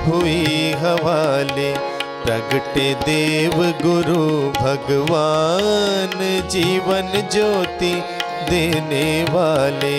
हुई हवाले। प्रगटे देव गुरु भगवान, जीवन ज्योति देने वाले।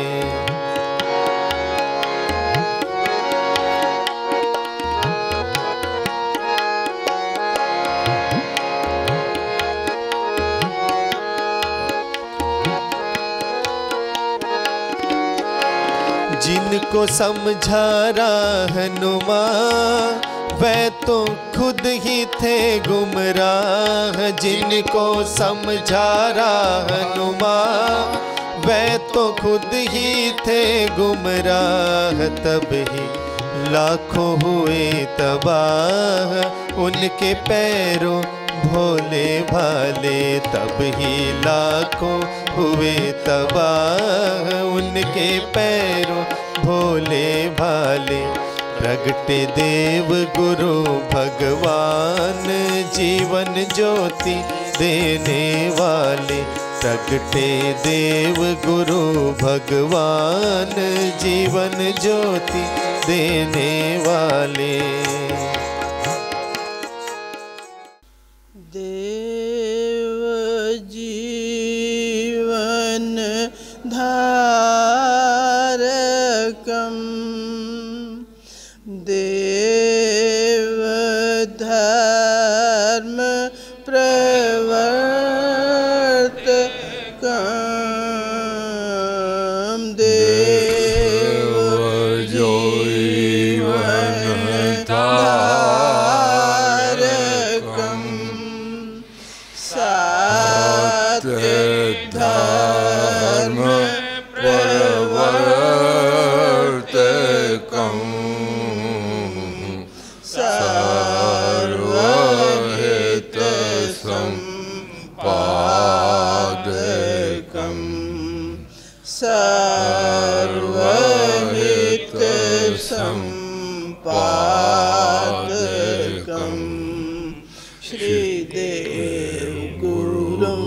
जिनको समझा रहनुमा, वह तो खुद ही थे गुमराह। जिनको समझा रहनुमा, वह तो खुद ही थे गुमराह। तब ही लाखों हुए तबाह, उनके पैरों भोले भाले। तब ही लाखों हुए तबाह, उनके पैरों भोले भाले। प्रगटे देव गुरु भगवान, जीवन ज्योति देने वाले। प्रगटे देव गुरु भगवान, जीवन ज्योति देने वाले। देव जीवन धारकम, देव धर्म प्रवर्तकम, देव जीवन धारकम, सत्य धर्म प्रवर्तकम, सर्वहित संपादकम, सर्वहित संपादकम, श्रीदेव गुरुं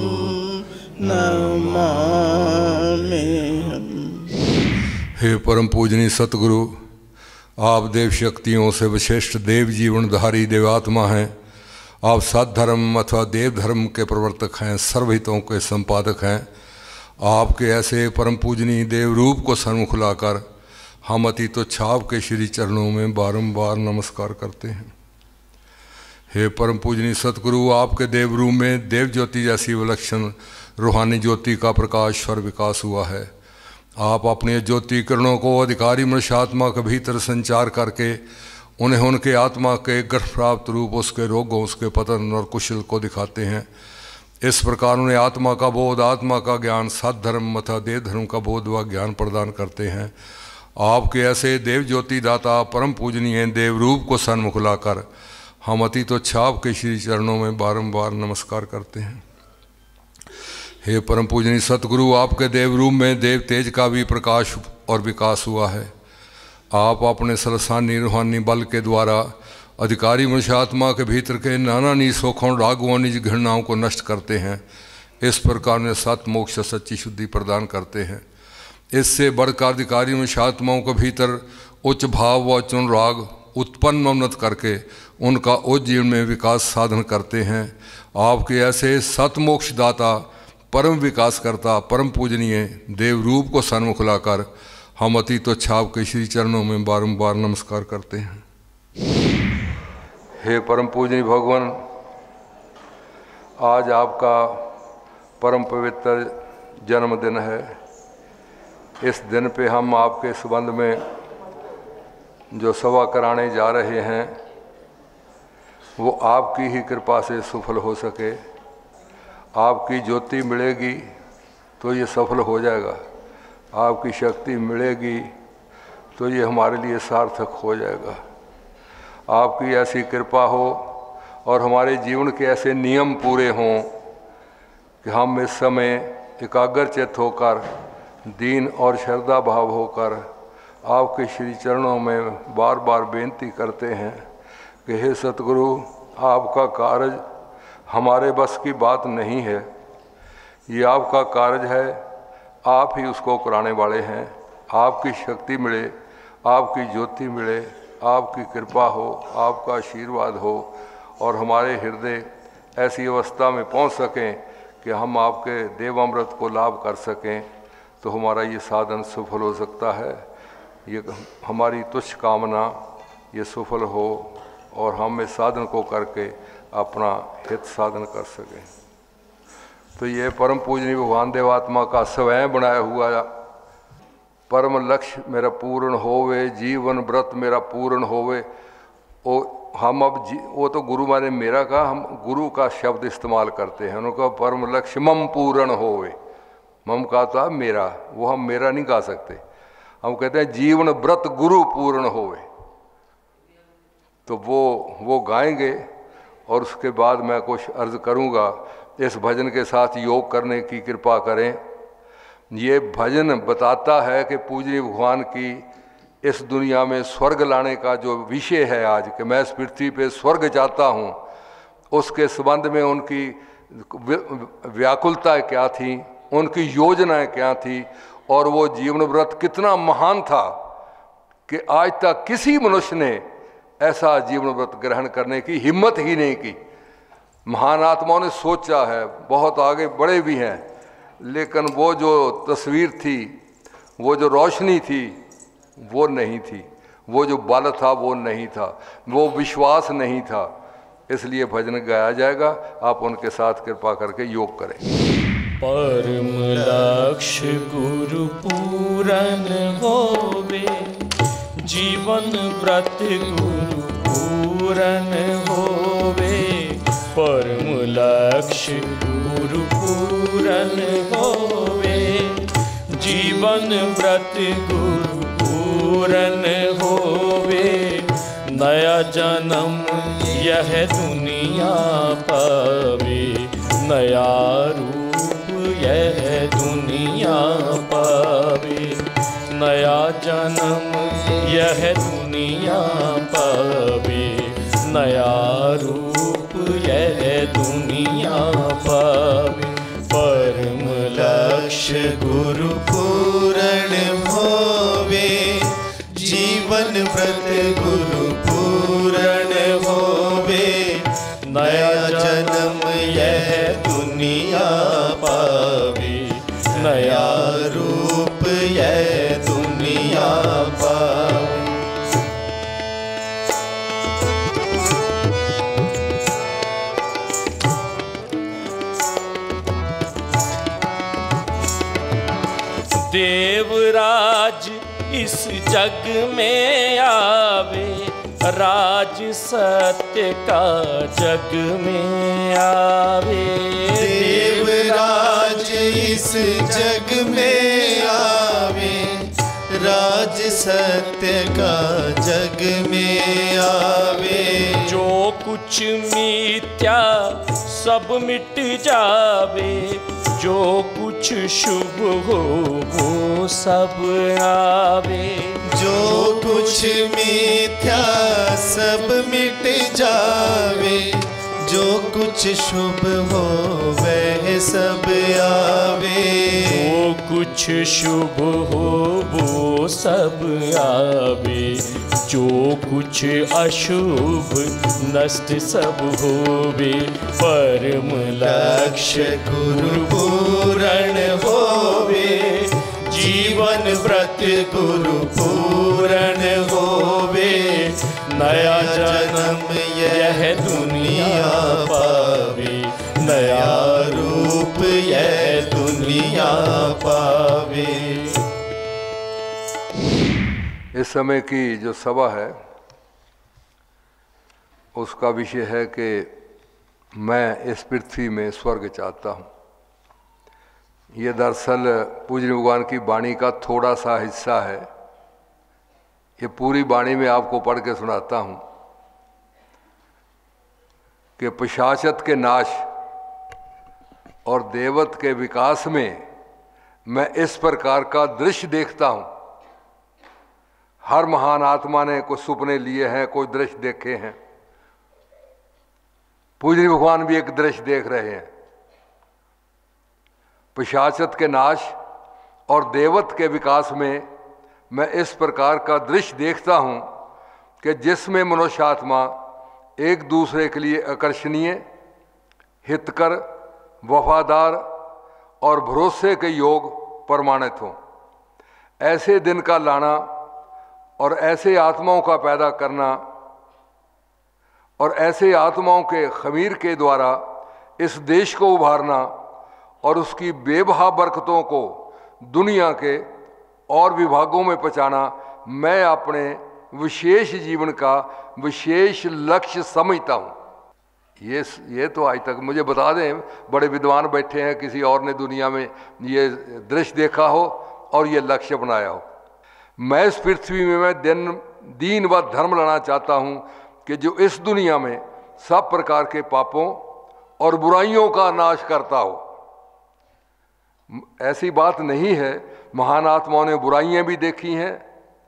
नमाम्यहम्। हे परम पूजनीय सतगुरु, आप देव शक्तियों से विशिष्ट देव जीवनधारी देवात्मा हैं। आप सद्धर्म अथवा देव धर्म के प्रवर्तक हैं, सर्वहितों के संपादक हैं। आपके ऐसे परम पूजनीय देव रूप को सन्मुख लाकर हम अतीतोच्छाव के श्री चरणों में बारंबार नमस्कार करते हैं। हे परम पूजनीय सतगुरु, आपके देव रूप में देव ज्योति जैसी विलक्षण रूहानी ज्योति का प्रकाश और विकास हुआ है। आप अपने ज्योति किरणों को अधिकारी मनुष्य आत्मा के भीतर संचार करके उन्हें उनके आत्मा के गर्भ प्राप्त रूप, उसके रोगों, उसके पतन और कुशल को दिखाते हैं। इस प्रकार उन्हें आत्मा का बोध, आत्मा का ज्ञान, सद्धर्म तथा देव धर्म का बोध व ज्ञान प्रदान करते हैं। आपके ऐसे देव ज्योति दाता परम पूजनीय देव रूप को सन्मुख लाकर हम अतीतोच्छाव के श्री चरणों में बारंबार नमस्कार करते हैं। हे परम पूजनीय सतगुरु, आपके देव रूप में देव तेज का भी प्रकाश और विकास हुआ है। आप अपने सलसानी रूहानी बल के द्वारा अधिकारी मनुष्य आत्मा के भीतर के नाना निसोखों, रागों, निज घृणाओं को नष्ट करते हैं। इस प्रकार में सत मोक्ष सच्ची शुद्धि प्रदान करते हैं। इससे बढ़कर अधिकारी मनुष्य आत्माओं के भीतर उच्च भाव व चुन राग उत्पन्न उन्नत करके उनका उच्च जीवन में विकास साधन करते हैं। आपके ऐसे सत मोक्ष दाता परम विकास करता परम पूजनीय देव रूप को सन्मुख लाकर हम अतीतोच्छाव के श्री चरणों में बारंबार नमस्कार करते हैं। हे परम पूजनीय भगवान, आज आपका परम पवित्र जन्मदिन है। इस दिन पे हम आपके संबंध में जो सभा कराने जा रहे हैं वो आपकी ही कृपा से सफल हो सके। आपकी ज्योति मिलेगी तो ये सफल हो जाएगा, आपकी शक्ति मिलेगी तो ये हमारे लिए सार्थक हो जाएगा। आपकी ऐसी कृपा हो और हमारे जीवन के ऐसे नियम पूरे हों कि हम इस समय एकाग्रचित्त होकर, दीन और श्रद्धा भाव होकर आपके श्री चरणों में बार बार बेनती करते हैं कि हे सतगुरु, आपका कार्य हमारे बस की बात नहीं है, ये आपका कार्य है, आप ही उसको कराने वाले हैं। आपकी शक्ति मिले, आपकी ज्योति मिले, आपकी कृपा हो, आपका आशीर्वाद हो और हमारे हृदय ऐसी अवस्था में पहुंच सकें कि हम आपके देवामृत को लाभ कर सकें, तो हमारा ये साधन सफल हो सकता है। ये हमारी तुच्छ कामना ये सफल हो और हम इस साधन को करके अपना हित साधन कर सकें। तो ये परम पूजनीय भगवान देवात्मा का स्वयं बनाया हुआ परम लक्ष्य मेरा पूर्ण होवे, जीवन व्रत मेरा पूर्ण होवे। हम अब वो तो गुरु माने मेरा का, हम गुरु का शब्द इस्तेमाल करते हैं। उनका परम लक्ष्य मम पूर्ण होवे, मम का था मेरा, वो हम मेरा नहीं गा सकते। हम कहते हैं जीवन व्रत गुरु पूर्ण होवे, तो वो गाएंगे। और उसके बाद मैं कुछ अर्ज करूँगा। इस भजन के साथ योग करने की कृपा करें। ये भजन बताता है कि पूजनीय भगवान की इस दुनिया में स्वर्ग लाने का जो विषय है आज, कि मैं इस पृथ्वी पे स्वर्ग चाहता हूँ, उसके संबंध में उनकी व्याकुलताएँ क्या थी, उनकी योजनाएं क्या थी, और वो जीवन व्रत कितना महान था कि आज तक किसी मनुष्य ने ऐसा जीवन व्रत ग्रहण करने की हिम्मत ही नहीं की। महान आत्माओं ने सोचा है, बहुत आगे बड़े भी हैं, लेकिन वो जो तस्वीर थी, वो जो रोशनी थी, वो नहीं थी, वो जो बल था वो नहीं था, वो विश्वास नहीं था। इसलिए भजन गाया जाएगा। आप उनके साथ कृपा करके योग करें। परम लक्ष्य गुरु पूरन होवे, जीवन व्रत गुरु पूरन होवे। परम लक्ष्य गुरु पूरन होवे, जीवन व्रत गुरु पूरन होवे। नया जन्म यह दुनिया पावे, नया रूप यह दुनिया पावे। नया जन्म यह दुनिया पावे, नया रूप यह दुनिया पावे। परम लक्ष्य गुरु पूर्ण होवे, जीवन व्रत गुरु पूर्ण होवे। नया जन्म यह दुनिया पावे, नया रूप यह दुनिया पावे। देवराज इस जग में आवे, राज सत्य का जग में आवे। देवराज इस जग में आवे, राज सत्य का जग में आवे। जो कुछ मिथ्या सब मिट जावे, जो कुछ शुभ हो वो सब आवे। जो कुछ मिथ्या सब मिट जावे, जो कुछ शुभ हो वह सब आवे। जो कुछ शुभ हो वो सब आवे, जो कुछ अशुभ नष्ट सब होवे। परम लक्ष्य गुरु पूर्ण होवे, जीवन व्रत गुरु पूर्ण होवे। नया जन्म यह दुनिया पावे, नया रूप यह दुनिया पावे। इस समय की जो सभा है उसका विषय है कि मैं इस पृथ्वी में स्वर्ग चाहता हूँ। ये दरअसल पूज्य भगवान की वाणी का थोड़ा सा हिस्सा है। ये पूरी वाणी में आपको पढ़ के सुनाता हूँ कि पिशाचत के नाश और देवत के विकास में मैं इस प्रकार का दृश्य देखता हूँ। हर महान आत्मा ने कुछ सुपने लिए हैं, कोई दृश्य देखे हैं। पूज्य भगवान भी एक दृश्य देख रहे हैं। पिशाचत के नाश और देवत के विकास में मैं इस प्रकार का दृश्य देखता हूँ कि जिसमें मनुष्य आत्मा एक दूसरे के लिए आकर्षणीय, हितकर, वफादार और भरोसे के योग प्रमाणित हों। ऐसे दिन का लाना और ऐसे आत्माओं का पैदा करना और ऐसे आत्माओं के खमीर के द्वारा इस देश को उभारना और उसकी बेबहा बरकतों को दुनिया के और विभागों में पहुँचाना मैं अपने विशेष जीवन का विशेष लक्ष्य समझता हूँ। ये तो आज तक मुझे बता दें, बड़े विद्वान बैठे हैं, किसी और ने दुनिया में ये दृश्य देखा हो और ये लक्ष्य बनाया हो। मैं इस पृथ्वी में मैं दीन व धर्म लाना चाहता हूँ कि जो इस दुनिया में सब प्रकार के पापों और बुराइयों का नाश करता हो। ऐसी बात नहीं है, महान आत्माओं ने बुराइयां भी देखी हैं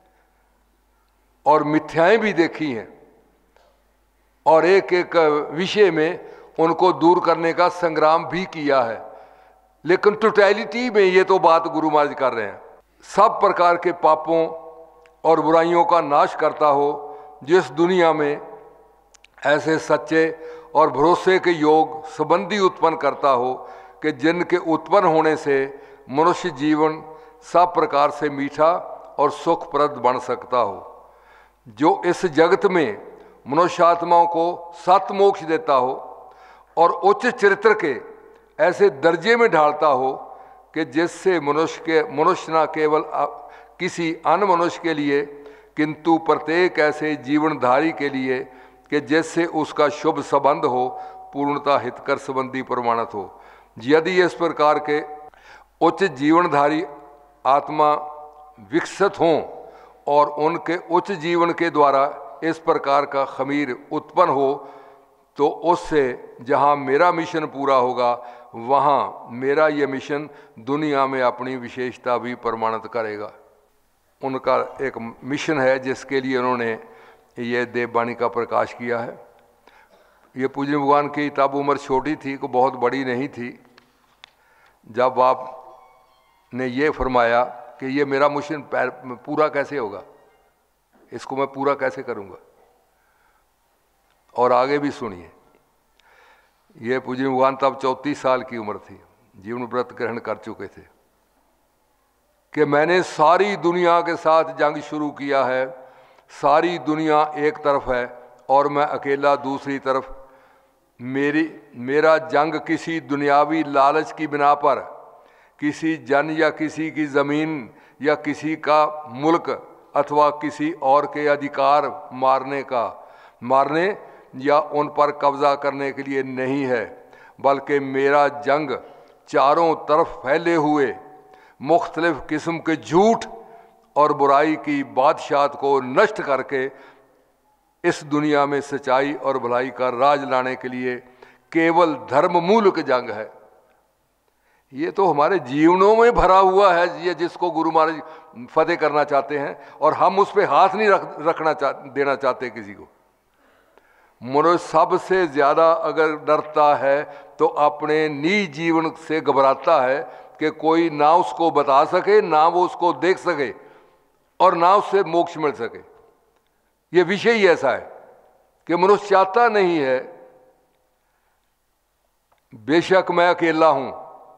और मिथ्याएं भी देखी हैं और एक एक विषय में उनको दूर करने का संग्राम भी किया है, लेकिन टोटलिटी में ये तो बात गुरु महाराज कर रहे हैं। सब प्रकार के पापों और बुराइयों का नाश करता हो, जिस दुनिया में ऐसे सच्चे और भरोसे के योग संबंधी उत्पन्न करता हो कि जिनके उत्पन्न होने से मनुष्य जीवन सब प्रकार से मीठा और सुखप्रद बन सकता हो, जो इस जगत में मनुष्य आत्माओं को सत मोक्ष देता हो और उच्च चरित्र के ऐसे दर्जे में ढालता हो कि जिससे मनुष्य न केवल किसी अन्य मनुष्य के लिए किंतु प्रत्येक ऐसे जीवनधारी के लिए कि जिससे उसका शुभ संबंध हो पूर्णता हितकर संबंधी प्रमाणित हो। यदि इस प्रकार के उच्च जीवनधारी आत्मा विकसित हों और उनके उच्च जीवन के द्वारा इस प्रकार का खमीर उत्पन्न हो, तो उससे जहाँ मेरा मिशन पूरा होगा वहाँ मेरा ये मिशन दुनिया में अपनी विशेषता भी प्रमाणित करेगा। उनका एक मिशन है जिसके लिए उन्होंने ये देववाणी का प्रकाश किया है। ये पूज्य भगवान की तब उम्र छोटी थी, को बहुत बड़ी नहीं थी, जब आपने ये फरमाया कि ये मेरा मिशन पूरा कैसे होगा, इसको मैं पूरा कैसे करूँगा। और आगे भी सुनिए, ये पूज्य भगवान तब 34 साल की उम्र थी, जीवन व्रत ग्रहण कर चुके थे कि मैंने सारी दुनिया के साथ जंग शुरू किया है। सारी दुनिया एक तरफ है और मैं अकेला दूसरी तरफ। मेरा जंग किसी दुनियावी लालच की बिना पर किसी जन या किसी की ज़मीन या किसी का मुल्क अथवा किसी और के अधिकार मारने या उन पर कब्जा करने के लिए नहीं है, बल्कि मेरा जंग चारों तरफ फैले हुए मुख्तलिफ किस्म के झूठ और बुराई की बादशाहत को नष्ट करके इस दुनिया में सच्चाई और भलाई का राज लाने के लिए केवल धर्म मूलक जंग है। ये तो हमारे जीवनों में भरा हुआ है, ये जिसको गुरु महाराज फतेह करना चाहते हैं और हम उस पर हाथ नहीं देना चाहते किसी को। मनुष्य सबसे ज़्यादा अगर डरता है तो अपने निज जीवन से घबराता है कि कोई ना उसको बता सके, ना वो उसको देख सके और ना उससे मोक्ष मिल सके। ये विषय ही ऐसा है कि मनुष्य चाहता नहीं है, बेशक मैं अकेला हूँ।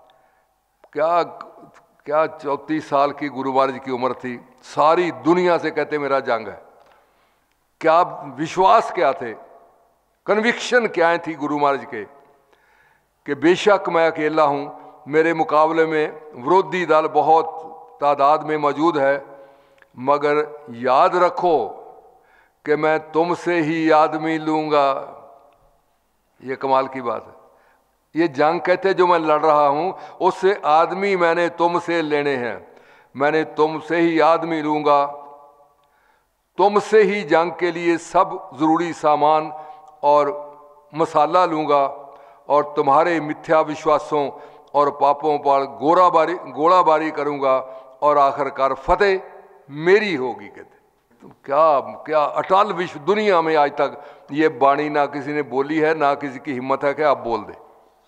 क्या 34 साल की गुरु महाराज की उम्र थी, सारी दुनिया से कहते मेरा जंग है। क्या विश्वास क्या थे, कन्विक्शन क्या थी गुरु महाराज के कि बेशक मैं अकेला हूँ, मेरे मुकाबले में विरोधी दल बहुत तादाद में मौजूद है, मगर याद रखो कि मैं तुमसे ही आदमी लूँगा। ये कमाल की बात है। ये जंग कहते जो मैं लड़ रहा हूँ उससे आदमी मैंने तुमसे लेने हैं, मैंने तुमसे ही आदमी लूँगा, तुमसे ही जंग के लिए सब ज़रूरी सामान और मसाला लूँगा और तुम्हारे मिथ्या विश्वासों और पापों पर गोलाबारी करूँगा और आखिरकार फतेह मेरी होगी। कहते क्या अटल विश्व दुनिया में आज तक ये वाणी ना किसी ने बोली है, ना किसी की हिम्मत है कि आप बोल दे।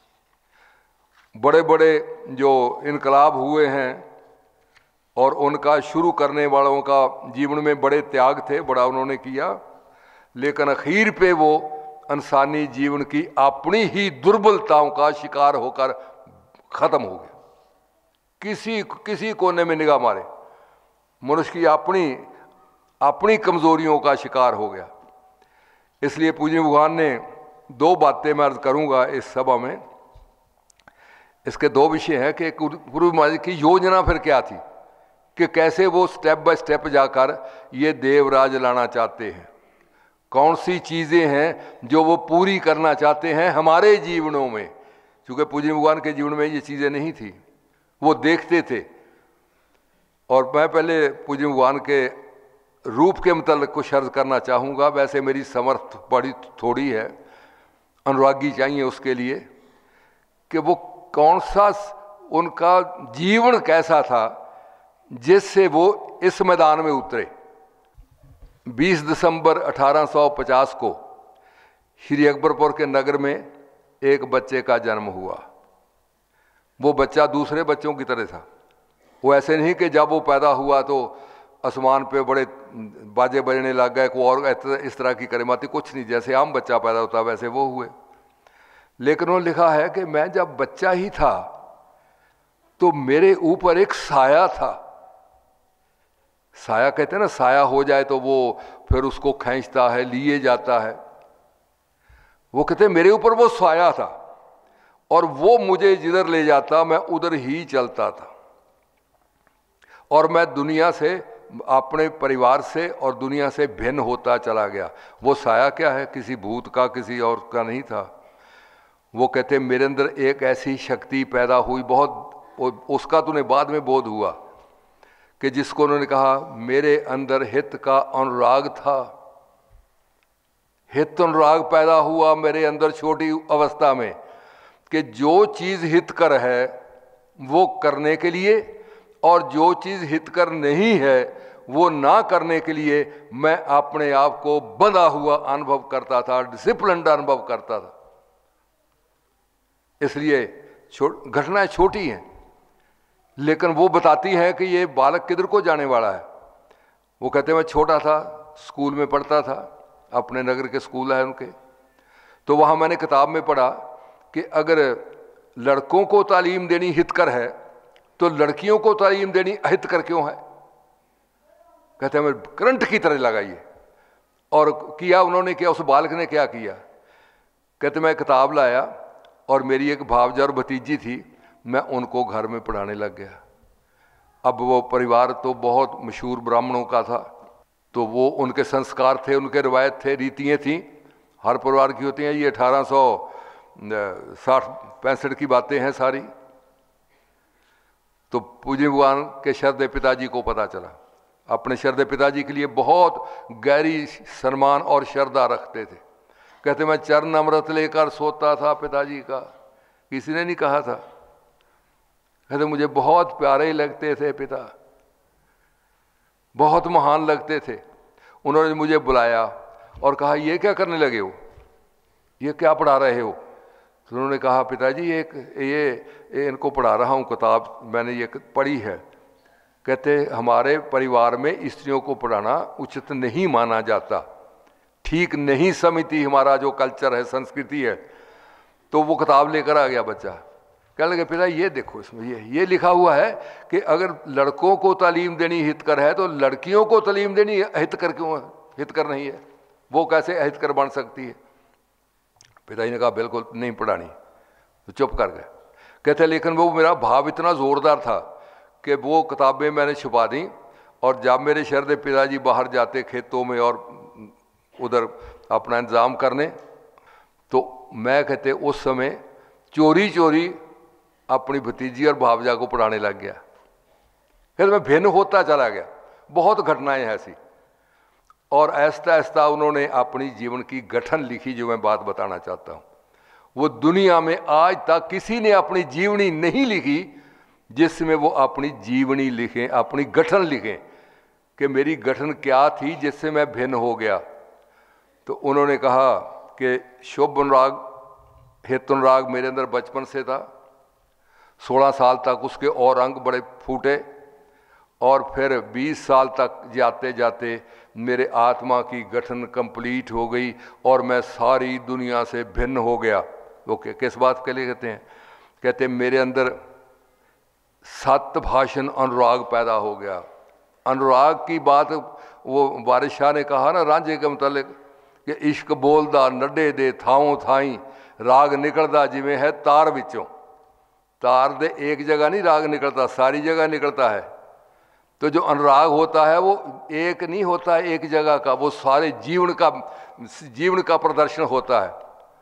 बड़े बड़े जो इनकलाब हुए हैं और उनका शुरू करने वालों का जीवन में बड़े त्याग थे, बड़ा उन्होंने किया। लेकिन आखिर पे वो इंसानी जीवन की अपनी ही दुर्बलताओं का शिकार होकर खत्म हो गया। किसी कोने में निगाह मारे, मनुष्य की अपनी कमजोरियों का शिकार हो गया। इसलिए पूज्य भगवान ने दो बातें मैं अर्ज करूंगा इस सभा में। इसके दो विषय हैं कि पूर्व महाराज की योजना फिर क्या थी, कि कैसे वो स्टेप बाय स्टेप जाकर ये देवराज लाना चाहते हैं, कौन सी चीज़ें हैं जो वो पूरी करना चाहते हैं हमारे जीवनों में। क्योंकि पूज्य भगवान के जीवन में ये चीज़ें नहीं थी, वो देखते थे। और मैं पहले पूज्य भगवान के रूप के मतलब कुछ अर्ज करना चाहूँगा। वैसे मेरी समर्थ बड़ी थोड़ी है, अनुरागी चाहिए उसके लिए, कि वो कौन सा उनका जीवन कैसा था जिससे वो इस मैदान में उतरे। 20 दिसंबर 1850 को श्री अकबरपुर के नगर में एक बच्चे का जन्म हुआ। वो बच्चा दूसरे बच्चों की तरह था। वो ऐसे नहीं कि जब वो पैदा हुआ तो आसमान पे बड़े बाजे बजने लग गए, को और इस तरह की करेमाती, कुछ नहीं। जैसे आम बच्चा पैदा होता वैसे वो हुए। लेकिन उन्होंने लिखा है कि मैं जब बच्चा ही था तो मेरे ऊपर एक साया था। साया कहते हैं ना, साया हो जाए तो वो फिर उसको खींचता है, लिए जाता है। वो कहते हैं मेरे ऊपर वो साया था और वो मुझे जिधर ले जाता मैं उधर ही चलता था। और मैं दुनिया से, अपने परिवार से और दुनिया से भिन्न होता चला गया। वो साया क्या है, किसी भूत का, किसी और का नहीं था। वो कहते मेरे अंदर एक ऐसी शक्ति पैदा हुई, बहुत, उसका तूने बाद में बोध हुआ, कि जिसको उन्होंने कहा मेरे अंदर हित का अनुराग था। हित अनुराग पैदा हुआ मेरे अंदर छोटी अवस्था में, कि जो चीज़ हितकर है वो करने के लिए, और जो चीज़ हितकर नहीं है वो ना करने के लिए मैं अपने आप को बंधा हुआ अनुभव करता था, डिसिप्लिन्ड अनुभव करता था। इसलिए घटनाएं छोटी हैं लेकिन वो बताती हैं कि ये बालक किधर को जाने वाला है। वो कहते हैं मैं छोटा था, स्कूल में पढ़ता था, अपने नगर के स्कूल है उनके, तो वहाँ मैंने किताब में पढ़ा कि अगर लड़कों को तालीम देनी हितकर है तो लड़कियों को तालीम देनी अहितकर क्यों है। कहते हैं मैं करंट की तरह लगाइए। और किया उन्होंने, क्या उस बालक ने क्या किया। कहते मैं किताब लाया और मेरी एक भावजा और भतीजी थी, मैं उनको घर में पढ़ाने लग गया। अब वो परिवार तो बहुत मशहूर ब्राह्मणों का था, तो वो उनके संस्कार थे, उनके रवायत थे, रीतियाँ थीं, हर परिवार की होती हैं। ये 1860-65 की बातें हैं सारी। तो पूज्य भगवान के श्रद्धेय पिताजी को पता चला, अपने श्रद्धेय पिताजी के लिए बहुत गहरी सम्मान और श्रद्धा रखते थे। कहते मैं चरण अमृत लेकर सोता था पिताजी का, किसी ने नहीं कहा था। कहते मुझे बहुत प्यारे लगते थे पिता, बहुत महान लगते थे। उन्होंने मुझे बुलाया और कहा ये क्या करने लगे हो, ये क्या पढ़ा रहे हो। तो उन्होंने कहा पिताजी ये इनको पढ़ा रहा हूँ, किताब मैंने ये पढ़ी है। कहते हमारे परिवार में स्त्रियों को पढ़ाना उचित नहीं माना जाता, ठीक नहीं समझती हमारा जो कल्चर है, संस्कृति है। तो वो किताब लेकर आ गया बच्चा, कहने लगे पिता ये देखो, इसमें ये लिखा हुआ है कि अगर लड़कों को तालीम देनी हितकर है तो लड़कियों को तालीम देनी हितकर क्यों है, हितकर नहीं है, वो कैसे अहितकर बन सकती है। पिताजी ने कहा बिल्कुल नहीं पढ़ानी, तो चुप कर गए। कहते लेकिन वो मेरा भाव इतना ज़ोरदार था कि वो किताबें मैंने छुपा दी, और जब मेरे श्रद्धेय पिताजी बाहर जाते खेतों में और उधर अपना इंतज़ाम करने, तो मैं कहते उस समय चोरी चोरी अपनी भतीजी और भावजा को पढ़ाने लग गया। कहते मैं भिन्न होता चला गया। बहुत घटनाएं हैं ऐसी। और ऐसा ऐसा उन्होंने अपनी जीवन की गठन लिखी, जो मैं बात बताना चाहता हूँ। वो दुनिया में आज तक किसी ने अपनी जीवनी नहीं लिखी जिसमें वो अपनी जीवनी लिखें, अपनी गठन लिखें कि मेरी गठन क्या थी जिससे मैं भिन्न हो गया। तो उन्होंने कहा कि शुभ अनुराग, हित अनुराग मेरे अंदर बचपन से था। 16 साल तक उसके और अंग बड़े फूटे, और फिर 20 साल तक जाते जाते मेरे आत्मा की गठन कंप्लीट हो गई और मैं सारी दुनिया से भिन्न हो गया। वो किस बात के लिए कहते हैं? कहते हैं मेरे अंदर सत्य भाषण अनुराग पैदा हो गया। अनुराग की बात वो वारिस शाह ने कहा ना रांझे के मुतालिक कि इश्क बोलदा नड्डे दे थाओं थाई, राग निकलदा जिवें है तार विचों। तार दे एक जगह नहीं राग निकलता, सारी जगह निकलता है। तो जो अनुराग होता है वो एक नहीं होता है एक जगह का, वो सारे जीवन का प्रदर्शन होता है।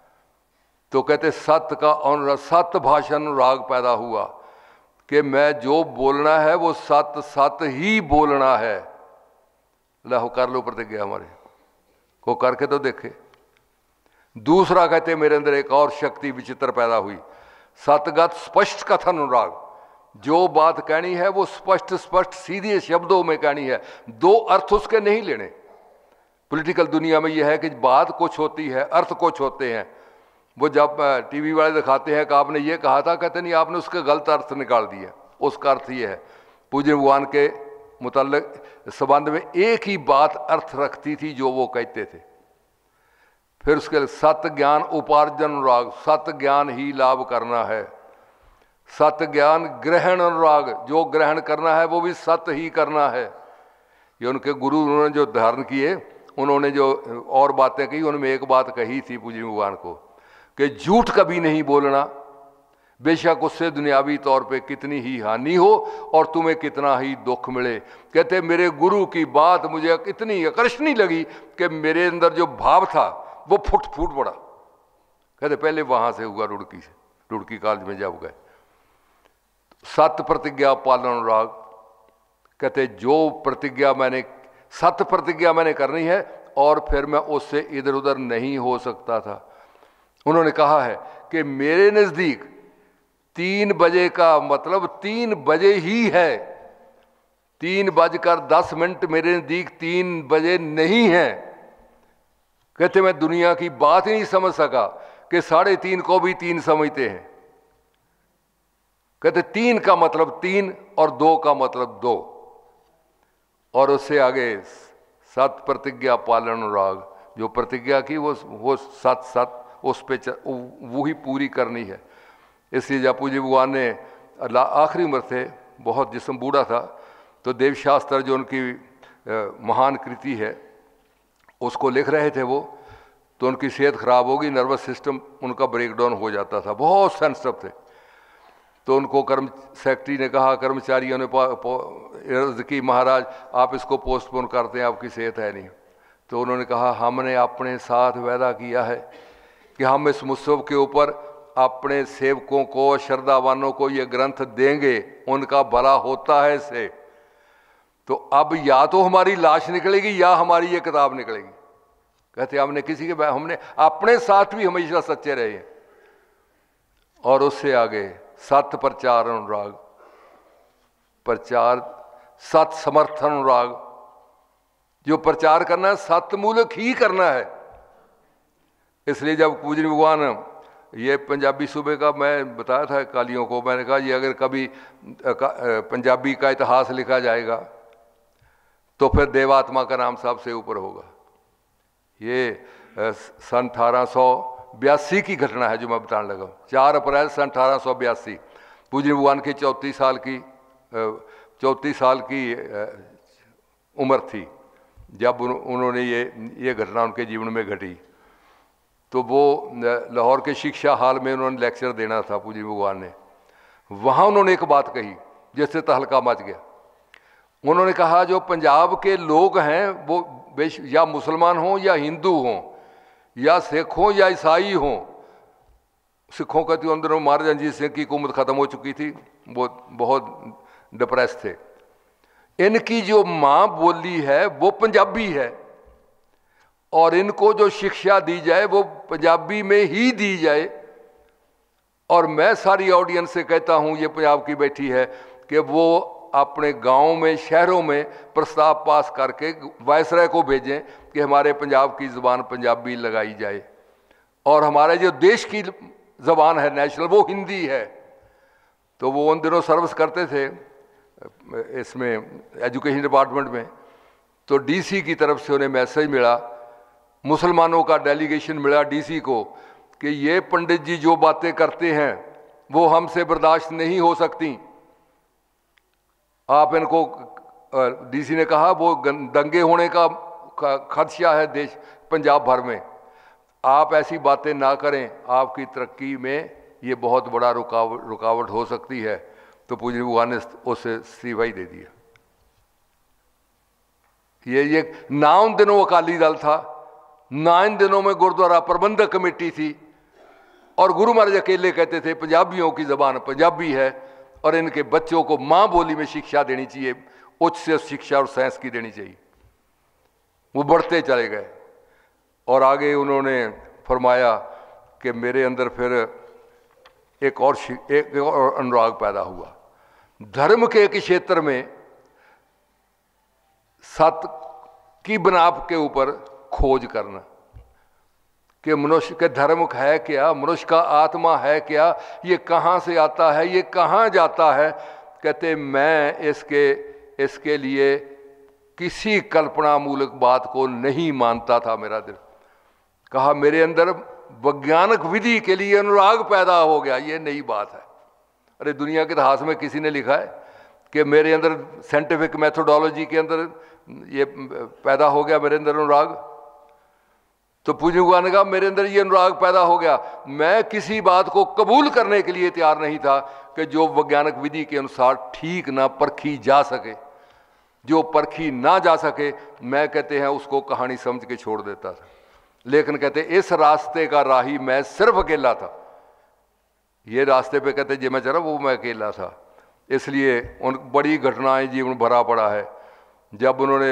तो कहते सत्य का अनुराग, सत्य भाषण अनुराग पैदा हुआ कि मैं जो बोलना है वो सत्य सत्य ही बोलना है। लो कर लो प्रतिज्ञा, हमारे को करके तो देखे। दूसरा कहते मेरे अंदर एक और शक्ति विचित्र पैदा हुई, सतगत स्पष्ट कथन अनुराग। जो बात कहनी है वो स्पष्ट स्पष्ट सीधे शब्दों में कहनी है, दो अर्थ उसके नहीं लेने। पॉलिटिकल दुनिया में यह है कि बात कुछ होती है, अर्थ कुछ होते हैं। वो जब टीवी वाले दिखाते हैं कि आपने ये कहा था, कहते नहीं आपने उसके गलत अर्थ निकाल दिया, उसका अर्थ ये है। पूज्य भगवान के मुतल्लिक संबंध में एक ही बात अर्थ रखती थी जो वो कहते थे। फिर उसके सत्य ज्ञान उपार्जन अनुराग, सत्य ज्ञान ही लाभ करना है। सत्य ज्ञान ग्रहण अनुराग, जो ग्रहण करना है वो भी सत्य ही करना है। ये उनके गुरु उन्होंने जो धारण किए, उन्होंने जो और बातें कही, उनमें एक बात कही थी पूज्य भगवान को कि झूठ कभी नहीं बोलना, बेशक उससे दुनियावी तौर पे कितनी ही हानि हो और तुम्हें कितना ही दुख मिले। कहते मेरे गुरु की बात मुझे इतनी आकर्षणीय लगी कि मेरे अंदर जो भाव था वो फूट पड़ा। कहते पहले वहां से हुआ रुड़की कॉलेज में जब गए। सत्य प्रतिज्ञा पालन अनुराग, कहते जो प्रतिज्ञा मैंने सत्य प्रतिज्ञा मैंने करनी है और फिर मैं उससे इधर उधर नहीं हो सकता था। उन्होंने कहा है कि मेरे नजदीक 3 बजे का मतलब 3 बजे ही है, 3:10 मेरे नजदीक 3 बजे नहीं है। कहते मैं दुनिया की बात ही नहीं समझ सका कि 3:30 को भी 3 समझते हैं। कहते 3 का मतलब 3 और 2 का मतलब 2। और उससे आगे सत्य प्रतिज्ञा पालन अनुराग, जो प्रतिज्ञा की वो सत्य उस पे वही पूरी करनी है। इसलिए जब पूज्य भगवान ने आखिरी उम्र थे, बहुत जिस्म बूढ़ा था, तो देवशास्त्र जो उनकी महान कृति है उसको लिख रहे थे वो, तो उनकी सेहत खराब होगी, नर्वस सिस्टम उनका ब्रेकडाउन हो जाता था, बहुत सेंसिटिव थे। तो उनको सेक्रेटरी ने कहा, कर्मचारियों ने अर्ज की महाराज आप इसको पोस्टपोन करते हैं, आपकी सेहत है नहीं। तो उन्होंने कहा हमने अपने साथ वादा किया है कि हम इस उत्सव के ऊपर अपने सेवकों को, श्रद्धावानों को ये ग्रंथ देंगे, उनका भला होता है इससे। तो अब या तो हमारी लाश निकलेगी या हमारी ये किताब निकलेगी। कहते हमने अपने साथ भी हमेशा सच्चे रहे हैं। और उससे आगे सत्य प्रचार अनुराग, प्रचार सत्य समर्थन अनुराग, जो प्रचार करना है सत्य मूलक ही करना है। इसलिए जब पूज्य भगवान ये पंजाबी सूबे का मैं बताया था कालियों को, मैंने कहा ये अगर कभी पंजाबी का इतिहास लिखा जाएगा तो फिर देवात्मा का नाम सबसे ऊपर होगा। ये सन 1882 की घटना है जो मैं बताने लगा। 4 अप्रैल सन 1882 पूज्य भगवान की 34 साल की उम्र थी जब उन्होंने ये घटना उनके जीवन में घटी। तो वो लाहौर के शिक्षा हॉल में उन्होंने लेक्चर देना था पूज्य भगवान ने। वहाँ उन्होंने एक बात कही जिससे तहलका मच गया। उन्होंने कहा जो पंजाब के लोग हैं वो या मुसलमान हों या हिंदू हों या सिख हों या ईसाई हों, सिखों का तो अंदर महाराज रंजीत सिंह की हुकूमत ख़त्म हो चुकी थी, वो बहुत डिप्रेस थे। इनकी जो माँ बोली है वो पंजाबी है और इनको जो शिक्षा दी जाए वो पंजाबी में ही दी जाए। और मैं सारी ऑडियंस से कहता हूँ, ये पंजाब की बैठी है, कि वो अपने गांव में, शहरों में प्रस्ताव पास करके वायसराय को भेजें कि हमारे पंजाब की ज़बान पंजाबी लगाई जाए और हमारे जो देश की ज़बान है नेशनल वो हिंदी है। तो वो उन दिनों सर्विस करते थे इसमें एजुकेशन डिपार्टमेंट में। तो डीसी की तरफ से उन्हें मैसेज मिला, मुसलमानों का डेलीगेशन मिला डीसी को कि ये पंडित जी जो बातें करते हैं वो हमसे बर्दाश्त नहीं हो सकती। आप इनको, डीसी ने कहा वो दंगे होने का खदशा है देश पंजाब भर में, आप ऐसी बातें ना करें, आपकी तरक्की में ये बहुत बड़ा रुकावट हो सकती है। तो पूज्य भगवान ने उसे इस्तीफा ही दे दिया। ये ना उन दिनों अकाली दल था, ना इन दिनों में गुरुद्वारा प्रबंधक कमेटी थी, और गुरु महाराज अकेले कहते थे पंजाबियों की जबान पंजाबी है और इनके बच्चों को माँ बोली में शिक्षा देनी चाहिए, उच्च से शिक्षा और साइंस की देनी चाहिए। वो बढ़ते चले गए और आगे उन्होंने फरमाया कि मेरे अंदर फिर एक और अनुराग पैदा हुआ धर्म के क्षेत्र में, सत्य की बनाव के ऊपर खोज करना कि मनुष्य के धर्म है क्या, मनुष्य का आत्मा है क्या, ये कहाँ से आता है, ये कहाँ जाता है। कहते मैं इसके लिए किसी कल्पना मूलक बात को नहीं मानता था मेरा दिल। कहा मेरे अंदर वैज्ञानिक विधि के लिए अनुराग पैदा हो गया, ये नई बात है। अरे दुनिया के इतिहास में किसी ने लिखा है कि मेरे अंदर साइंटिफिक मेथोडोलॉजी के अंदर ये पैदा हो गया मेरे अंदर अनुराग? तो पूज्य भगवान ने कहा मेरे अंदर ये अनुराग पैदा हो गया। मैं किसी बात को कबूल करने के लिए तैयार नहीं था कि जो वैज्ञानिक विधि के अनुसार ठीक ना परखी जा सके, जो परखी ना जा सके मैं कहते हैं उसको कहानी समझ के छोड़ देता था। लेकिन कहते इस रास्ते का राही मैं सिर्फ अकेला था, ये रास्ते पे कहते जे मैं चला वो मैं अकेला था। इसलिए उन बड़ी घटनाएं जीवन भरा पड़ा है। जब उन्होंने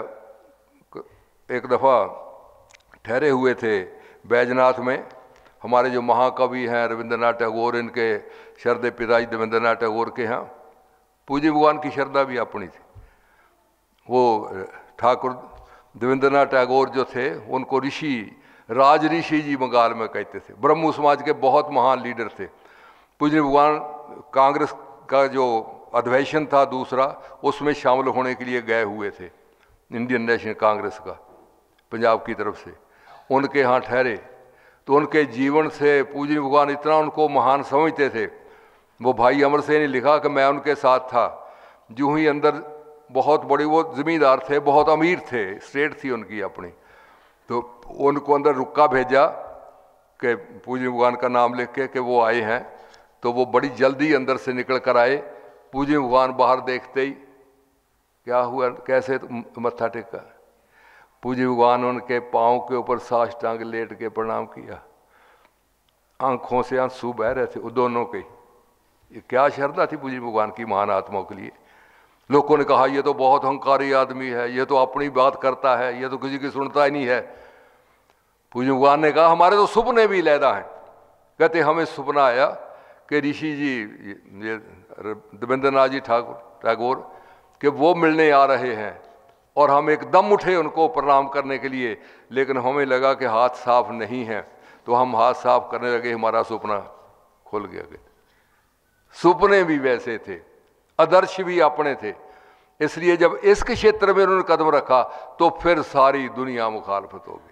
एक दफ़ा ठहरे हुए थे बैजनाथ में, हमारे जो महाकवि हैं रविंद्रनाथ टैगोर, इनके शरदे पिताजी रविंद्रनाथ टैगोर के यहाँ पूज्य भगवान की श्रद्धा भी अपनी थी। वो ठाकुर देवेंद्रनाथ टैगोर जो थे उनको ऋषि, राज ऋषि जी बंगाल में कहते थे, ब्रह्म समाज के बहुत महान लीडर थे। पूज्य भगवान कांग्रेस का जो अधिवेशन था दूसरा, उसमें शामिल होने के लिए गए हुए थे, इंडियन नेशनल कांग्रेस का पंजाब की तरफ से। उनके यहाँ ठहरे तो उनके जीवन से पूज्य भगवान इतना उनको महान समझते थे। वो भाई अमर सिंह ने लिखा कि मैं उनके साथ था, जो ही अंदर बहुत बड़ी, वो ज़मींदार थे, बहुत अमीर थे, स्टेट थी उनकी अपनी, तो उनको अंदर रुक्का भेजा कि पूज्य भगवान का नाम लिख के कि वो आए हैं। तो वो बड़ी जल्दी अंदर से निकल कर आए। पूज्य भगवान बाहर देखते ही क्या हुआ, कैसे मत्था टेका, पूज्य भगवान उनके पाँव के ऊपर साष्टांग लेट के प्रणाम किया। आंखों से आंसू बह रहे थे वो दोनों के। ये क्या श्रद्धा थी पूज्य भगवान की महान आत्माओं के लिए। लोगों ने कहा ये तो बहुत अहंकारी आदमी है, ये तो अपनी बात करता है, ये तो किसी की सुनता ही नहीं है। पूज्य भगवान ने कहा हमारे तो सपने भी लैदा हैं। कहते हमें सपना आया कि ऋषि जी ये देवेंद्रनाथ जी टैगोर कि वो मिलने आ रहे हैं, और हम एकदम उठे उनको प्रणाम करने के लिए, लेकिन हमें लगा कि हाथ साफ नहीं है, तो हम हाथ साफ करने लगे, हमारा सपना खुल गया। सपने भी वैसे थे, आदर्श भी अपने थे। इसलिए जब इस क्षेत्र में उन्होंने कदम रखा तो फिर सारी दुनिया मुखालफत हो गई।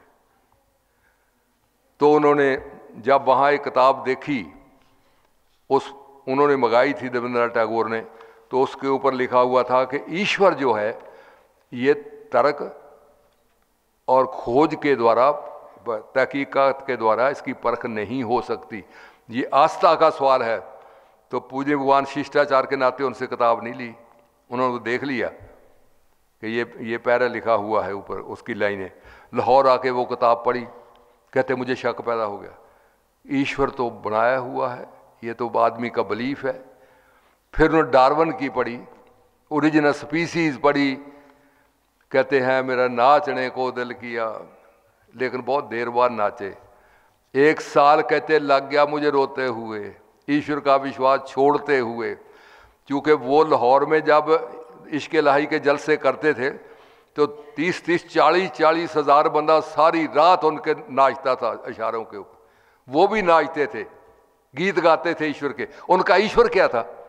तो उन्होंने जब वहाँ एक किताब देखी, उन्होंने मंगाई थी देवेंद्रनाथ टैगोर ने, तो उसके ऊपर लिखा हुआ था कि ईश्वर जो है ये तर्क और खोज के द्वारा, तहकीकात के द्वारा इसकी परख नहीं हो सकती, ये आस्था का सवाल है। तो पूज्य भगवान शिष्टाचार के नाते उनसे किताब नहीं ली, उन्होंने देख लिया कि ये पैरा लिखा हुआ है ऊपर, उसकी लाइनें। लाहौर आके वो किताब पढ़ी, कहते मुझे शक पैदा हो गया, ईश्वर तो बनाया हुआ है, ये तो आदमी का बिलीफ है। फिर उन्होंने डार्विन की पढ़ी, ओरिजिनल स्पीसीज पढ़ी। कहते हैं मेरा नाचने को दिल किया, लेकिन बहुत देर बाद नाचे। 1 साल कहते लग गया मुझे रोते हुए, ईश्वर का विश्वास छोड़ते हुए। क्योंकि वो लाहौर में जब इश्क इलाही के जलसे करते थे तो 30-30, 40-40 हज़ार बंदा सारी रात उनके नाचता था इशारों के ऊपर। वो भी नाचते थे, गीत गाते थे ईश्वर के। उनका ईश्वर क्या था?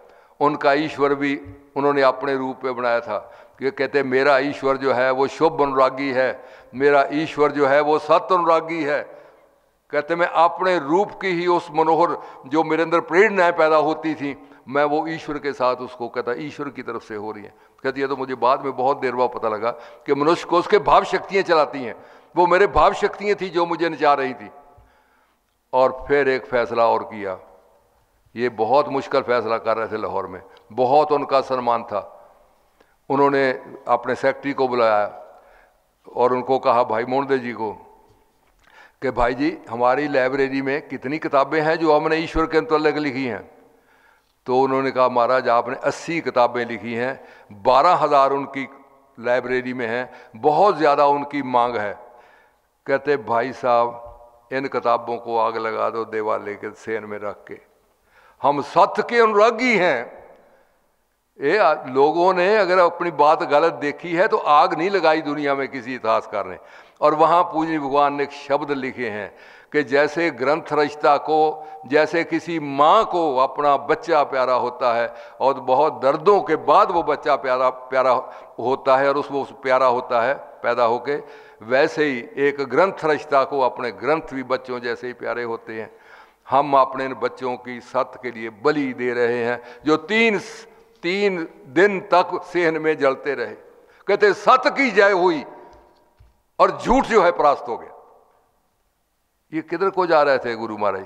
उनका ईश्वर भी उन्होंने अपने रूप में बनाया था। कि कहते मेरा ईश्वर जो है वो शुभ अनुरागी है, मेरा ईश्वर जो है वो सत्य अनुरागी है। कहते मैं अपने रूप की ही उस मनोहर जो मेरे अंदर प्रेरणाएं पैदा होती थी, मैं वो ईश्वर के साथ उसको कहता ईश्वर की तरफ से हो रही है। कहती है तो मुझे बाद में बहुत देर बाद पता लगा कि मनुष्य को उसके भाव शक्तियाँ चलाती हैं, वो मेरे भाव शक्तियाँ थी जो मुझे नचा रही थी। और फिर एक फैसला और किया, ये बहुत मुश्किल फैसला कर रहे थे लाहौर में, बहुत उनका सम्मान था। उन्होंने अपने सेक्रेटरी को बुलाया और उनको कहा भाई मोहनदे जी को कि भाई जी हमारी लाइब्रेरी में कितनी किताबें हैं जो हमने ईश्वर के मुतल्लिक़ लिखी हैं। तो उन्होंने कहा महाराज आपने 80 किताबें लिखी हैं, 12,000 उनकी लाइब्रेरी में हैं, बहुत ज़्यादा उनकी मांग है। कहते भाई साहब इन किताबों को आग लगा दो देवालय के सेन में रख के, हम सत्य के अनुरागी हैं। ये लोगों ने अगर अपनी बात गलत देखी है तो आग नहीं लगाई दुनिया में किसी इतिहासकार ने। और वहाँ पूज्य भगवान ने एक शब्द लिखे हैं कि जैसे ग्रंथ रचता को, जैसे किसी माँ को अपना बच्चा प्यारा होता है और बहुत दर्दों के बाद वो बच्चा प्यारा होता है और उसको प्यारा होता है पैदा होके, वैसे ही एक ग्रंथ रचता को अपने ग्रंथ भी बच्चों जैसे ही प्यारे होते हैं। हम अपने बच्चों की सत्य के लिए बलि दे रहे हैं जो तीन दिन तक सेहन में जलते रहे। कहते सत्य की जय हुई और झूठ जो है परास्त हो गया। ये किधर को जा रहे थे गुरु महाराज?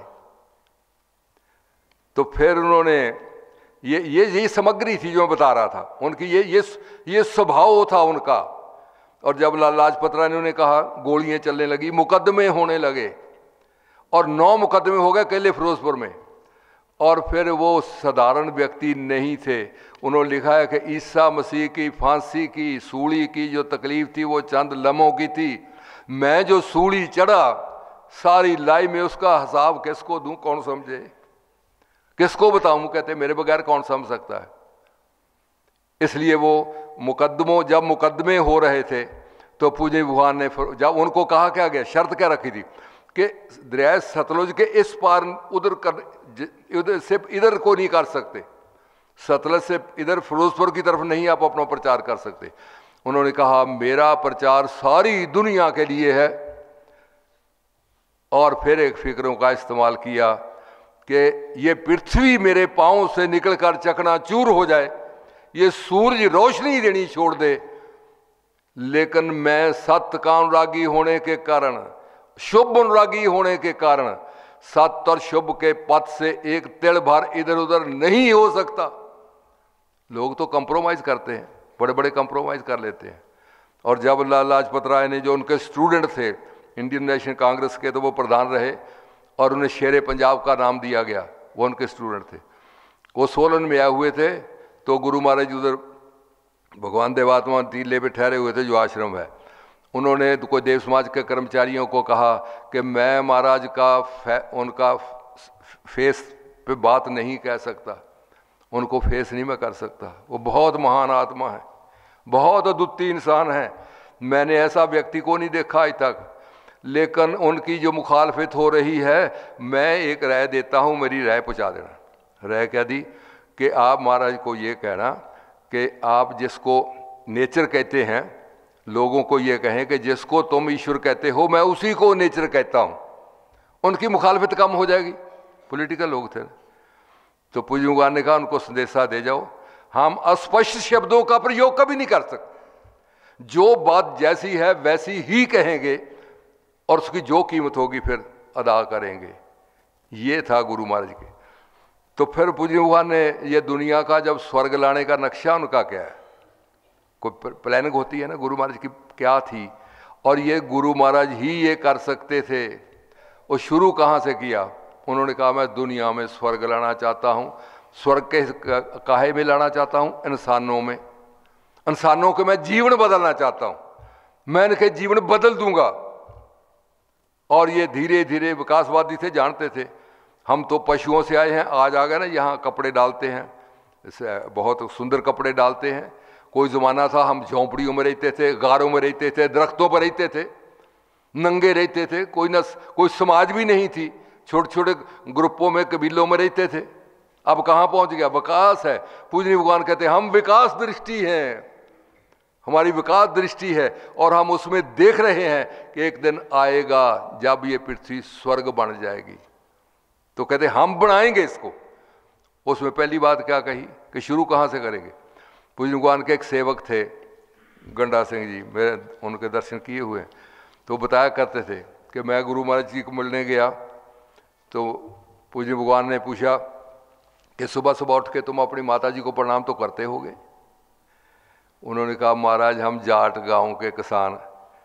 तो फिर उन्होंने ये सामग्री थी जो मैं बता रहा था, उनकी ये स्वभाव था उनका। और जब लाजपत राय ने उन्हें कहा, गोलियां चलने लगी, मुकदमे होने लगे और 9 मुकदमे हो गए अकेले फिरोजपुर में। और फिर वो साधारण व्यक्ति नहीं थे, उन्होंने लिखा है कि ईसा मसीह की फांसी की सूली की जो तकलीफ थी वो चंद लम्हों की थी। मैं जो सूली चढ़ा सारी लाई में उसका हिसाब किसको दूं, कौन समझे, किसको बताऊं? कहते मेरे बगैर कौन समझ सकता है। इसलिए वो जब मुकदमे हो रहे थे तो पूज्य भगवान ने जब उनको कहा क्या गया, शर्त क्या रखी थी कि दरिया सतलुज के इस पार उधर से इधर को नहीं कर सकते, सतलज से इधर फिरोजपुर की तरफ नहीं आप अपना प्रचार कर सकते। उन्होंने कहा मेरा प्रचार सारी दुनिया के लिए है। और फिर एक फिक्रों का इस्तेमाल किया कि ये पृथ्वी मेरे पांव से निकलकर चकनाचूर हो जाए, ये सूरज रोशनी देनी छोड़ दे, लेकिन मैं सत्य का अनुरागी होने के कारण, शुभ अनुरागी होने के कारण सत्य और शुभ के पथ से एक तिल भर इधर उधर नहीं हो सकता। लोग तो कंप्रोमाइज करते हैं, बड़े बड़े कंप्रोमाइज कर लेते हैं। और जब लाजपत राय ने, जो उनके स्टूडेंट थे इंडियन नेशनल कांग्रेस के, तो वो प्रधान रहे और उन्हें शेरे पंजाब का नाम दिया गया, वो उनके स्टूडेंट थे। वो सोलन में आए हुए थे तो गुरु महाराज उधर भगवान देवात्मा टीले पे ठहरे हुए थे जो आश्रम है। उन्होंने तो कोई देव समाज के कर्मचारियों को कहा कि मैं महाराज का उनका फेस पे बात नहीं कह सकता, उनको फेस नहीं मैं कर सकता। वो बहुत महान आत्मा है, बहुत अद्वितीय इंसान है, मैंने ऐसा व्यक्ति को नहीं देखा आज तक। लेकिन उनकी जो मुखालफत हो रही है, मैं एक राय देता हूँ, मेरी राय पहुँचा देना। राय क्या दी कि आप महाराज को ये कहना कि आप जिसको नेचर कहते हैं, लोगों को ये कहें कि जिसको तुम ईश्वर कहते हो मैं उसी को नेचर कहता हूँ, उनकी मुखालफत कम हो जाएगी। पॉलिटिकल लोग थे। तो पूज्य भगवान ने कहा उनको संदेशा दे जाओ, हम अस्पष्ट शब्दों का प्रयोग कभी नहीं कर सकते, जो बात जैसी है वैसी ही कहेंगे और उसकी जो कीमत होगी फिर अदा करेंगे। ये था गुरु महाराज के। तो फिर पूज्य भगवान ने ये दुनिया का जब स्वर्ग लाने का नक्शा उनका क्या है, कोई प्लानिंग होती है ना गुरु महाराज की क्या थी, और ये गुरु महाराज ही ये कर सकते थे। वो शुरू कहाँ से किया? उन्होंने कहा मैं दुनिया में स्वर्ग लाना चाहता हूँ। स्वर्ग के काहे में लाना चाहता हूँ? इंसानों में, इंसानों के मैं जीवन बदलना चाहता हूँ, मैं इनके जीवन बदल दूंगा। और ये धीरे धीरे विकासवादी थे, जानते थे हम तो पशुओं से आए हैं, आज आ गए ना यहाँ कपड़े डालते हैं, बहुत सुंदर कपड़े डालते हैं। कोई ज़माना था हम झोंपड़ियों में रहते थे, गारों में रहते थे, दरख्तों पर रहते थे, नंगे रहते थे, कोई समाज भी नहीं थी, छोटे छोटे ग्रुपों में कबीलों में रहते थे। अब कहाँ पहुँच गया? विकास है। पूजनीय भगवान कहते हैं हम विकास दृष्टि हैं, हमारी विकास दृष्टि है, और हम उसमें देख रहे हैं कि एक दिन आएगा जब ये पृथ्वी स्वर्ग बन जाएगी। तो कहते हम बनाएंगे इसको। उसमें पहली बात क्या कही कि शुरू कहाँ से करेंगे? पूजनीय भगवान के एक सेवक थे गंडा सिंह जी, मेरे उनके दर्शन किए हुए हैं, तो बताया करते थे कि मैं गुरु महाराज जी को मिलने गया तो पूज्य भगवान ने पूछा कि सुबह सुबह उठ के तुम अपनी माता जी को प्रणाम तो करते होगे? उन्होंने कहा महाराज हम जाट गांव के किसान,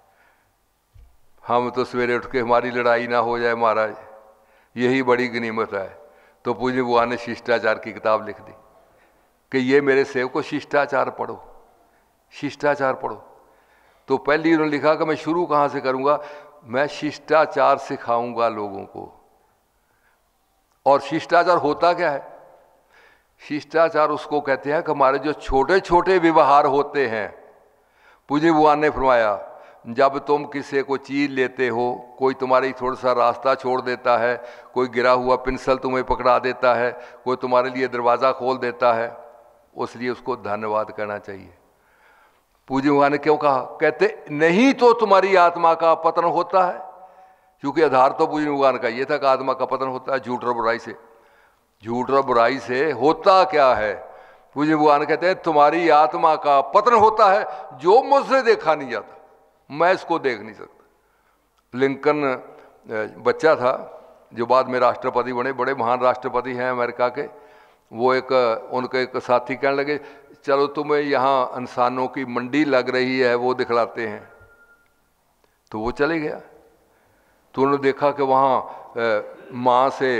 हम तो सवेरे उठ के हमारी लड़ाई ना हो जाए महाराज, यही बड़ी गनीमत है। तो पूज्य भगवान ने शिष्टाचार की किताब लिख दी कि ये मेरे सेवक को शिष्टाचार पढ़ो, शिष्टाचार पढ़ो। तो पहली उन्होंने लिखा कि मैं शुरू कहाँ से करूँगा? मैं शिष्टाचार सिखाऊंगा लोगों को। और शिष्टाचार होता क्या है? शिष्टाचार उसको कहते हैं कि हमारे जो छोटे छोटे व्यवहार होते हैं। पूज्य भगवान ने फरमाया जब तुम किसी को चीज लेते हो, कोई तुम्हारी थोड़ा सा रास्ता छोड़ देता है, कोई गिरा हुआ पेंसिल तुम्हें पकड़ा देता है, कोई तुम्हारे लिए दरवाज़ा खोल देता है, उसलिए उसको धन्यवाद कहना चाहिए। पूज्य भगवान ने क्यों कहा? कहते नहीं तो तुम्हारी आत्मा का पतन होता है, क्योंकि आधार तो पूज्य भगवान का ये था कि आत्मा का पतन होता है झूठ और बुराई से। झूठ और बुराई से होता क्या है? पूज्य भगवान कहते हैं तुम्हारी आत्मा का पतन होता है जो मुझसे देखा नहीं जाता, मैं इसको देख नहीं सकता। लिंकन बच्चा था जो बाद में राष्ट्रपति बने, बड़े महान राष्ट्रपति हैं अमेरिका के। वो उनके एक साथी कहने लगे चलो तुम्हें यहाँ इंसानों की मंडी लग रही है वो दिखलाते हैं। तो वो चले गया, तो उन्होंने देखा कि वहाँ माँ से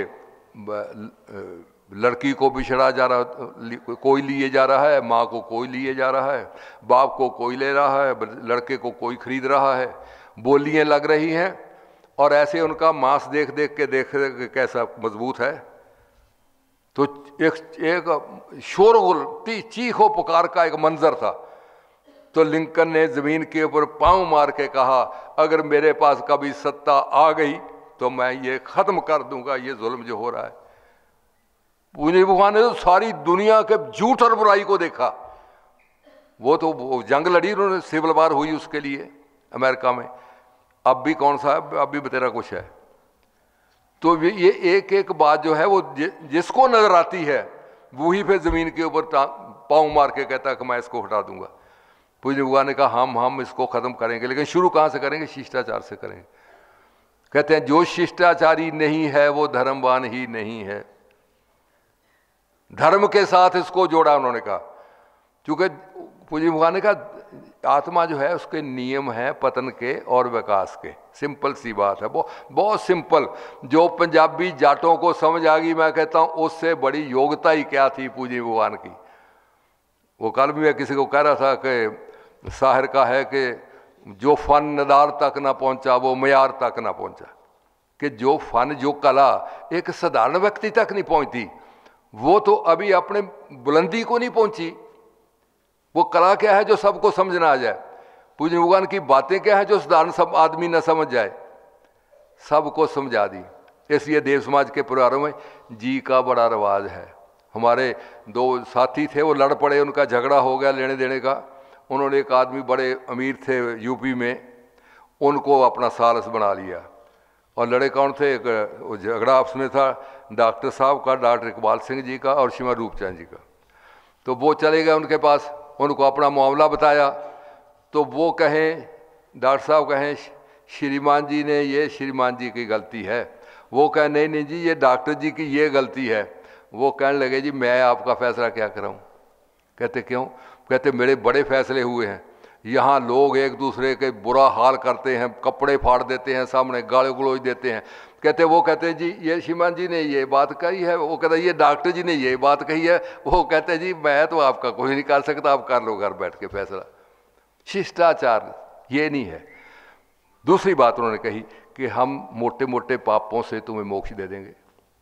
लड़की को बिछड़ा जा रहा, कोई लिए जा रहा है, माँ को कोई लिए जा रहा है, बाप को कोई ले रहा है, लड़के को कोई खरीद रहा है, बोलियाँ लग रही हैं। और ऐसे उनका मांस देख देख के कैसा मजबूत है। तो एक शोरगुल चीखो पुकार का एक मंजर था। तो लिंकन ने जमीन के ऊपर पांव मार के कहा अगर मेरे पास कभी सत्ता आ गई तो मैं ये खत्म कर दूंगा ये जुल्म जो हो रहा है। पूज्य भगवान ने तो सारी दुनिया के झूठ और बुराई को देखा। वो तो जंग लड़ी उन्होंने, सिविल वार हुई उसके लिए अमेरिका में। अब भी कौन सा है, अब भी बतेरा कुछ है। तो ये एक एक बात जो है वो जिसको नजर आती है वही फिर जमीन के ऊपर पांव मार के कहता है कि मैं इसको हटा दूंगा। पूज्य भगवान ने कहा हम इसको खत्म करेंगे, लेकिन शुरू कहाँ से करेंगे? शिष्टाचार से करेंगे। कहते हैं जो शिष्टाचारी नहीं है वो धर्मवान ही नहीं है। धर्म के साथ इसको जोड़ा उन्होंने कहा, क्योंकि पूज्य भगवान ने कहा आत्मा जो है उसके नियम हैं पतन के और विकास के। सिंपल सी बात है, बहुत सिंपल। जो पंजाबी जाटों को समझ आ गई, मैं कहता हूँ उससे बड़ी योग्यता ही क्या थी पूज्य भगवान की। वो कल भी मैं किसी को कह रहा था कि साहिर का है कि जो फन नदार तक ना पहुँचा वो मयार तक ना पहुँचा। कि जो फन जो कला एक साधारण व्यक्ति तक नहीं पहुँचती, वो तो अभी अपने बुलंदी को नहीं पहुँची। वो कला क्या है जो सबको समझना आ जाए। पूज्य भगवान की बातें क्या है जो साधारण सब आदमी न समझ जाए, सबको समझा दी। इसलिए देव समाज के परिवारों में जी का बड़ा रिवाज है। हमारे दो साथी थे, वो लड़ पड़े, उनका झगड़ा हो गया लेने देने का। उन्होंने एक आदमी बड़े अमीर थे यूपी में, उनको अपना सारस बना लिया। और लड़े कौन थे? एक झगड़ा आपस में था डॉक्टर साहब का, डॉक्टर इकबाल सिंह जी का और श्रीमान रूपचंद जी का। तो वो चले गए उनके पास, उनको अपना मामला बताया। तो वो कहें, डॉक्टर साहब कहें श्रीमान जी ने ये श्रीमान जी की गलती है। वो कहें नहीं जी ये डॉक्टर जी की ये गलती है। वो कहने लगे जी मैं आपका फैसला क्या कराऊं? कहते क्यों? कहते मेरे बड़े फैसले हुए हैं। यहाँ लोग एक दूसरे के बुरा हाल करते हैं, कपड़े फाड़ देते हैं, सामने गाली गलौज देते हैं। कहते वो कहते जी ये श्रीमान जी ने ये बात कही है। वो कहते ये डॉक्टर जी ने ये बात कही है। वो कहते जी मैं तो आपका कोई नहीं कर सकता, आप कर लो घर बैठ के फैसला। शिष्टाचार ये नहीं है। दूसरी बात उन्होंने कही कि हम मोटे मोटे पापों से तुम्हें मोक्ष दे देंगे।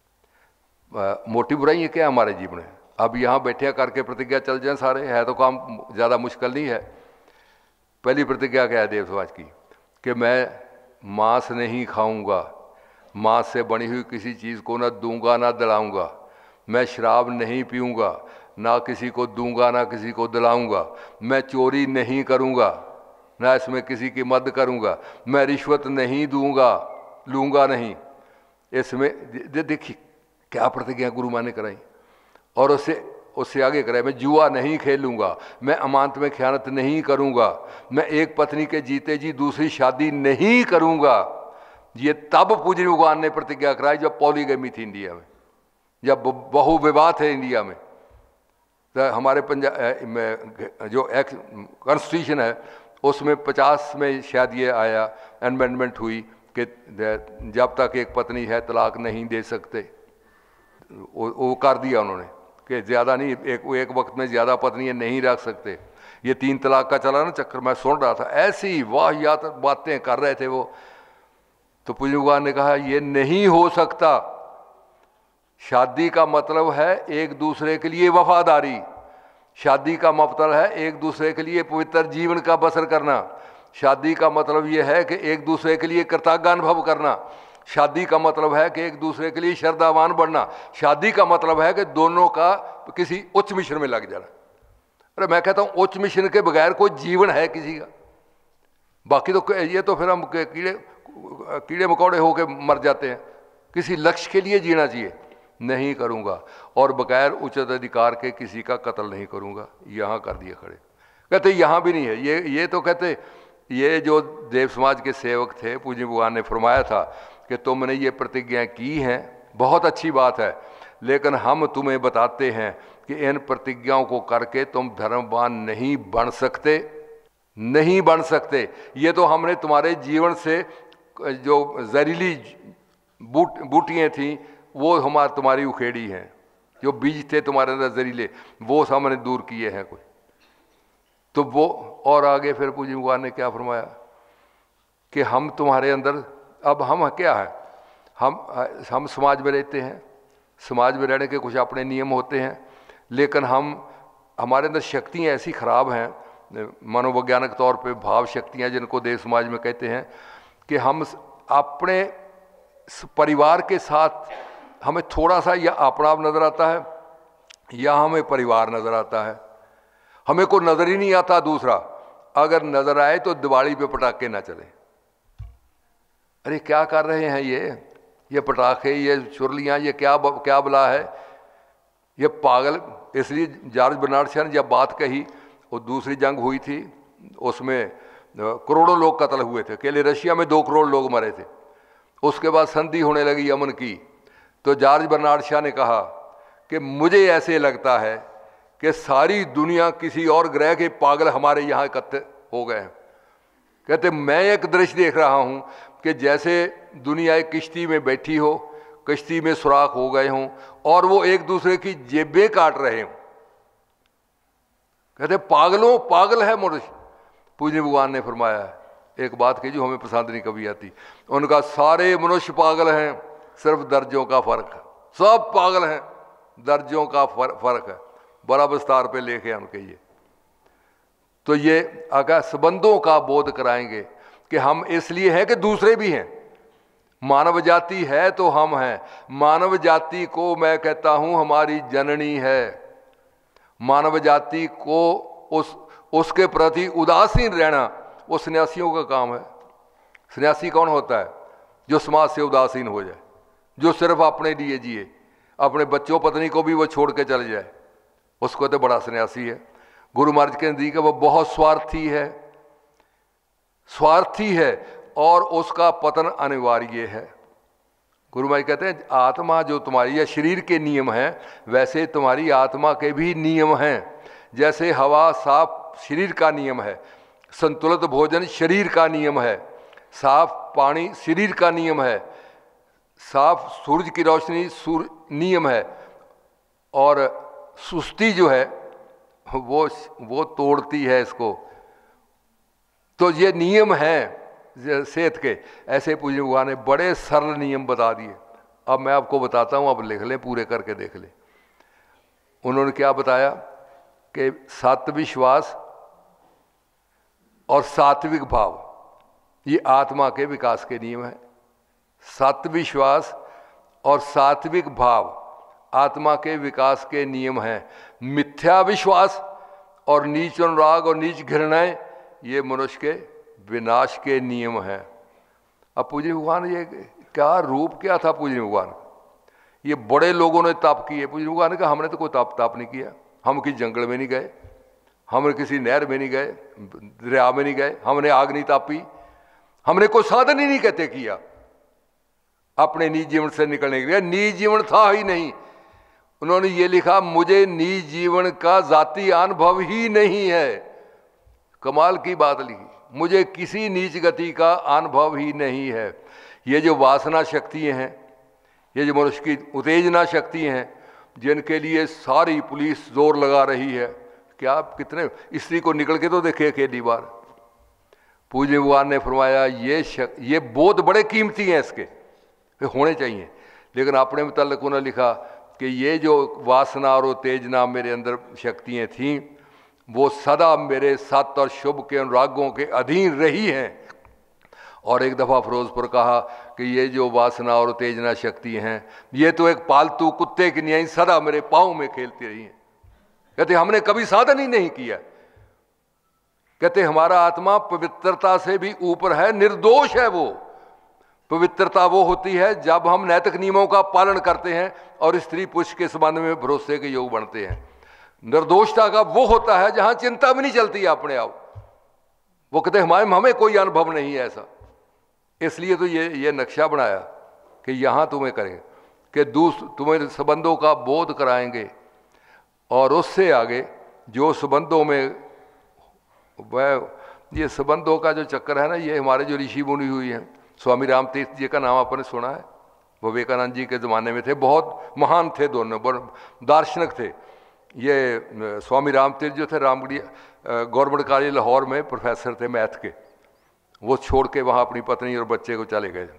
मोटी बुराई क्या है हमारे जीवन में? अब यहाँ बैठे करके प्रतिज्ञा चल जाए सारे, है तो काम ज़्यादा मुश्किल नहीं है। पहली प्रतिज्ञा क्या है देव समाज की कि मैं मांस नहीं खाऊंगा, मांस से बनी हुई किसी चीज़ को न दूंगा ना दलाऊंगा, मैं शराब नहीं पीऊँगा, ना किसी को दूंगा ना किसी को दिलाऊंगा, मैं चोरी नहीं करूँगा, ना इसमें किसी की मदद करूँगा, मैं रिश्वत नहीं दूंगा, लूँगा नहीं। इसमें देखिए क्या प्रतिज्ञा गुरु माँ ने कराई। और उससे आगे कराई, मैं जुआ नहीं खेलूँगा, मैं अमानत में खयानत नहीं करूँगा, मैं एक पत्नी के जीते जी दूसरी शादी नहीं करूँगा। ये तब पूज्य भगवान ने प्रतिज्ञा कराई जब पॉलीगमी थी इंडिया में, जब बहु विवाह थे इंडिया में। तो हमारे पंजाब जो एक्ट कॉन्स्टिट्यूशन है उसमें 50 में शायद ये आया, अमेंडमेंट हुई कि जब तक एक पत्नी है तलाक नहीं दे सकते। वो कर दिया उन्होंने कि ज़्यादा नहीं, एक वक्त में ज़्यादा पत्नियाँ नहीं रख सकते। ये 3 तलाक का चला ना चक्कर, मैं सुन रहा था, ऐसी वाहियात बातें कर रहे थे वो। तो पूज्य भगवान ने कहा ये नहीं हो सकता। शादी का मतलब है एक दूसरे के लिए वफादारी, शादी का मतलब है एक दूसरे के लिए पवित्र जीवन का बसर करना, शादी का मतलब ये है कि एक दूसरे के लिए कृतज्ञानुभव करना, शादी का मतलब है कि एक दूसरे के लिए श्रद्धावान बनना, शादी का मतलब है कि दोनों का किसी उच्च मिशन में लग जाना। अरे मैं कहता हूँ उच्च मिशन के बगैर कोई जीवन है किसी का? बाकी तो ये तो फिर हम कीड़े मकोड़े होके मर जाते हैं। किसी लक्ष्य के लिए जीना चाहिए। नहीं करूँगा और बगैर उचित अधिकार के किसी का कत्ल नहीं करूँगा। यहाँ कर दिए खड़े। कहते यहाँ भी नहीं है ये तो कहते ये जो देव समाज के सेवक थे, पूज्य भगवान ने फरमाया था कि तुमने ये प्रतिज्ञा की हैं, बहुत अच्छी बात है, लेकिन हम तुम्हें बताते हैं कि इन प्रतिज्ञाओं को करके तुम धर्मवान नहीं बन सकते, नहीं बन सकते। ये तो हमने तुम्हारे जीवन से जो जहरीली बूटियाँ थीं वो तुम्हारी उखेड़ी हैं, जो बीज थे तुम्हारे अंदर जहरीले वो हमने दूर किए हैं कोई। तो वो और आगे फिर पूज्य भगवान ने क्या फरमाया कि हम तुम्हारे अंदर, अब हम क्या है, हम समाज में रहते हैं, समाज में रहने के कुछ अपने नियम होते हैं, लेकिन हमारे अंदर शक्तियाँ ऐसी खराब हैं, मनोवैज्ञानिक तौर पे भाव शक्तियाँ जिनको देव समाज में कहते हैं, कि हम अपने परिवार के साथ हमें थोड़ा सा या अपना नज़र आता है या हमें परिवार नज़र आता है। हमें को नज़र ही नहीं आता दूसरा। अगर नज़र आए तो दिवाली पे पटाखे ना चले। अरे क्या कर रहे हैं ये पटाखे, ये चुरलियाँ, ये क्या बला है, ये पागल। इसलिए जॉर्ज बर्नार्ड शॉ ने जब बात कही, वो दूसरी जंग हुई थी, उसमें करोड़ों लोग कत्ल हुए थे, अकेले रशिया में 2 करोड़ लोग मरे थे। उसके बाद संधि होने लगी यमन की, तो जॉर्ज बर्नार्ड शॉ ने कहा कि मुझे ऐसे लगता है कि सारी दुनिया किसी और ग्रह के पागल हमारे यहाँ इकट्ठे हो गए हैं। कहते मैं एक दृश्य देख रहा हूँ कि जैसे दुनिया एक किश्ती में बैठी हो, कश्ती में सुराख हो गए हों और वो एक दूसरे की जेबें काट रहे हों। कहते पागल है मनुष्य। पूज्य भगवान ने फरमाया एक बात की जो हमें पसंद नहीं कभी आती, उनका सारे मनुष्य पागल हैं, सिर्फ दर्जों का फर्क है। सब पागल हैं, दर्जों का फर्क है। बड़ा विस्तार पे लेके उनके ये तो ये अगर संबंधों का बोध कराएंगे कि हम इसलिए हैं कि दूसरे भी हैं। मानव जाति है तो हम हैं। मानव जाति को मैं कहता हूं हमारी जननी है। मानव जाति को उसके प्रति उदासीन रहना वो सन्यासियों का काम है। सन्यासी कौन होता है? जो समाज से उदासीन हो जाए, जो सिर्फ अपने लिए जिए, अपने बच्चों पत्नी को भी वो छोड़ के चले जाए, उसको तो बड़ा सन्यासी है। गुरु महाराज के नजदीक वो बहुत स्वार्थी है और उसका पतन अनिवार्य है। गुरु महाराज कहते हैं आत्मा जो तुम्हारी या शरीर के नियम है, वैसे तुम्हारी आत्मा के भी नियम हैं। जैसे हवा साफ शरीर का नियम है, संतुलित भोजन शरीर का नियम है, साफ पानी शरीर का नियम है, साफ सूरज की रोशनी नियम है, और सुस्ती जो है वो तोड़ती है इसको। तो ये नियम हैं सेहत के। ऐसे पूज्य भगवान ने बड़े सरल नियम बता दिए। अब मैं आपको बताता हूँ, अब लिख लें, पूरे करके देख लें। उन्होंने क्या बताया कि सत्य विश्वास और सात्विक भाव ये आत्मा के विकास के नियम है। सत्य विश्वास और सात्विक भाव आत्मा के विकास के नियम हैं। मिथ्या विश्वास और नीच अनुराग और नीच घृणाएं ये मनुष्य के विनाश के नियम हैं। अब पूज्य भगवान, ये क्या रूप क्या था पूज्य भगवान? ये बड़े लोगों ने तप किए। पूज्य भगवान ने कहा हमने तो कोई तप नहीं किया, हम किसी जंगल में नहीं गए, हम किसी नहर में नहीं गए, दरिया में नहीं गए, हमने आग नहीं तापी, हमने कोई साधन ही नहीं कहते किया अपने निज जीवन से निकलने के लिए। निज जीवन था ही नहीं। उन्होंने ये लिखा, मुझे निज जीवन का जाति अनुभव ही नहीं है। कमाल की बात लिखी, मुझे किसी नीच गति का अनुभव ही नहीं है। ये जो वासना शक्तियाँ हैं, ये जो मनुष्य की उत्तेजना शक्तियाँ हैं, जिनके लिए सारी पुलिस जोर लगा रही है, क्या कितने स्त्री को निकल के तो देखे अकेली बार। पूज्य भगवान ने फरमाया ये बोध बड़े कीमती हैं, इसके होने चाहिए। लेकिन अपने मुताल्लिक़ उन्होंने लिखा कि ये जो वासना और उत्तेजना मेरे अंदर शक्तियाँ थीं, वो सदा मेरे सत और शुभ के अनुरागों के अधीन रही हैं। और एक दफ़ा फिरोजपुर कहा कि ये जो वासना और उत्तेजना शक्ति हैं, ये तो एक पालतू कुत्ते की नहीं, सदा मेरे पाँव में खेलती रही हैं। कहते हमने कभी साधन ही नहीं किया। कहते हमारा आत्मा पवित्रता से भी ऊपर है, निर्दोष है। वो पवित्रता वो होती है जब हम नैतिक नियमों का पालन करते हैं और स्त्री पुरुष के संबंध में भरोसे के योग बनते हैं। निर्दोषता का वो होता है जहां चिंता भी नहीं चलती है अपने आप। वो कहते हमें कोई अनुभव नहीं है ऐसा। इसलिए तो ये नक्शा बनाया कि यहाँ तुम्हें करेंगे कि तुम्हें संबंधों का बोध कराएंगे, और उससे आगे जो संबंधों में वह ये संबंधों का जो चक्कर है ना, ये हमारे जो ऋषि मुनि हुई हैं, स्वामी राम तीर्थ जी का नाम आपने सुना है, विवेकानंद जी के ज़माने में थे, बहुत महान थे, दोनों दार्शनिक थे। ये स्वामी राम तीर्थ जो थे रामगढ़ी गवर्नमेंट कॉलेज लाहौर में प्रोफेसर थे मैथ के। वो छोड़ के वहाँ अपनी पत्नी और बच्चे को चले गए।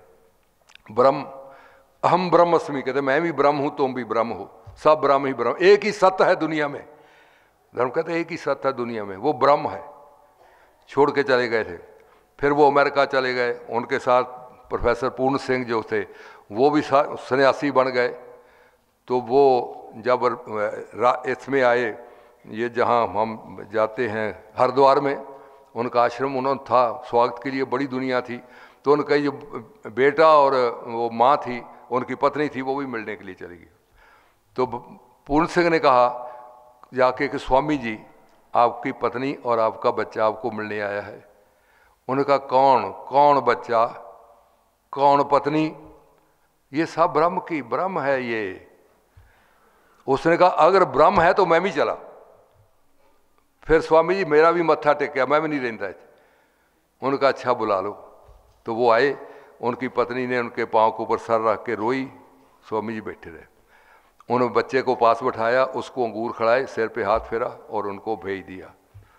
अहम ब्रह्मस्मि, कहते मैं भी ब्रह्म हूँ, तुम भी ब्रह्म हो, सब ब्रह्म ही ब्रह्म, एक ही सत्य है दुनिया में। धर्म कहते एक ही सत्य है दुनिया में, वो ब्रह्म है। छोड़ के चले गए थे। फिर वो अमेरिका चले गए, उनके साथ प्रोफेसर पूर्ण सिंह जो थे वो भी सन्यासी बन गए। तो वो जब इसमें आए, ये जहाँ हम जाते हैं हरिद्वार में, उनका आश्रम उन्होंने था, स्वागत के लिए बड़ी दुनिया थी। तो उनका जो बेटा और वो माँ थी, उनकी पत्नी थी, वो भी मिलने के लिए चली गई। तो पूर्ण सिंह ने कहा जाके कि स्वामी जी, आपकी पत्नी और आपका बच्चा आपको मिलने आया है। उन्होंने कहा कौन बच्चा, कौन पत्नी, ये सब ब्रह्म है ये। उसने कहा अगर ब्रह्म है तो मैं भी चला। फिर स्वामी जी मेरा भी मत्था टेका, मैं भी नहीं रहता है। उनका अच्छा बुला लो। तो वो आए, उनकी पत्नी ने उनके पाँव के ऊपर सर रख के रोई, स्वामी जी बैठे रहे। उन्होंने बच्चे को पास बैठाया, उसको अंगूर खड़ाए, सिर पे हाथ फेरा और उनको भेज दिया।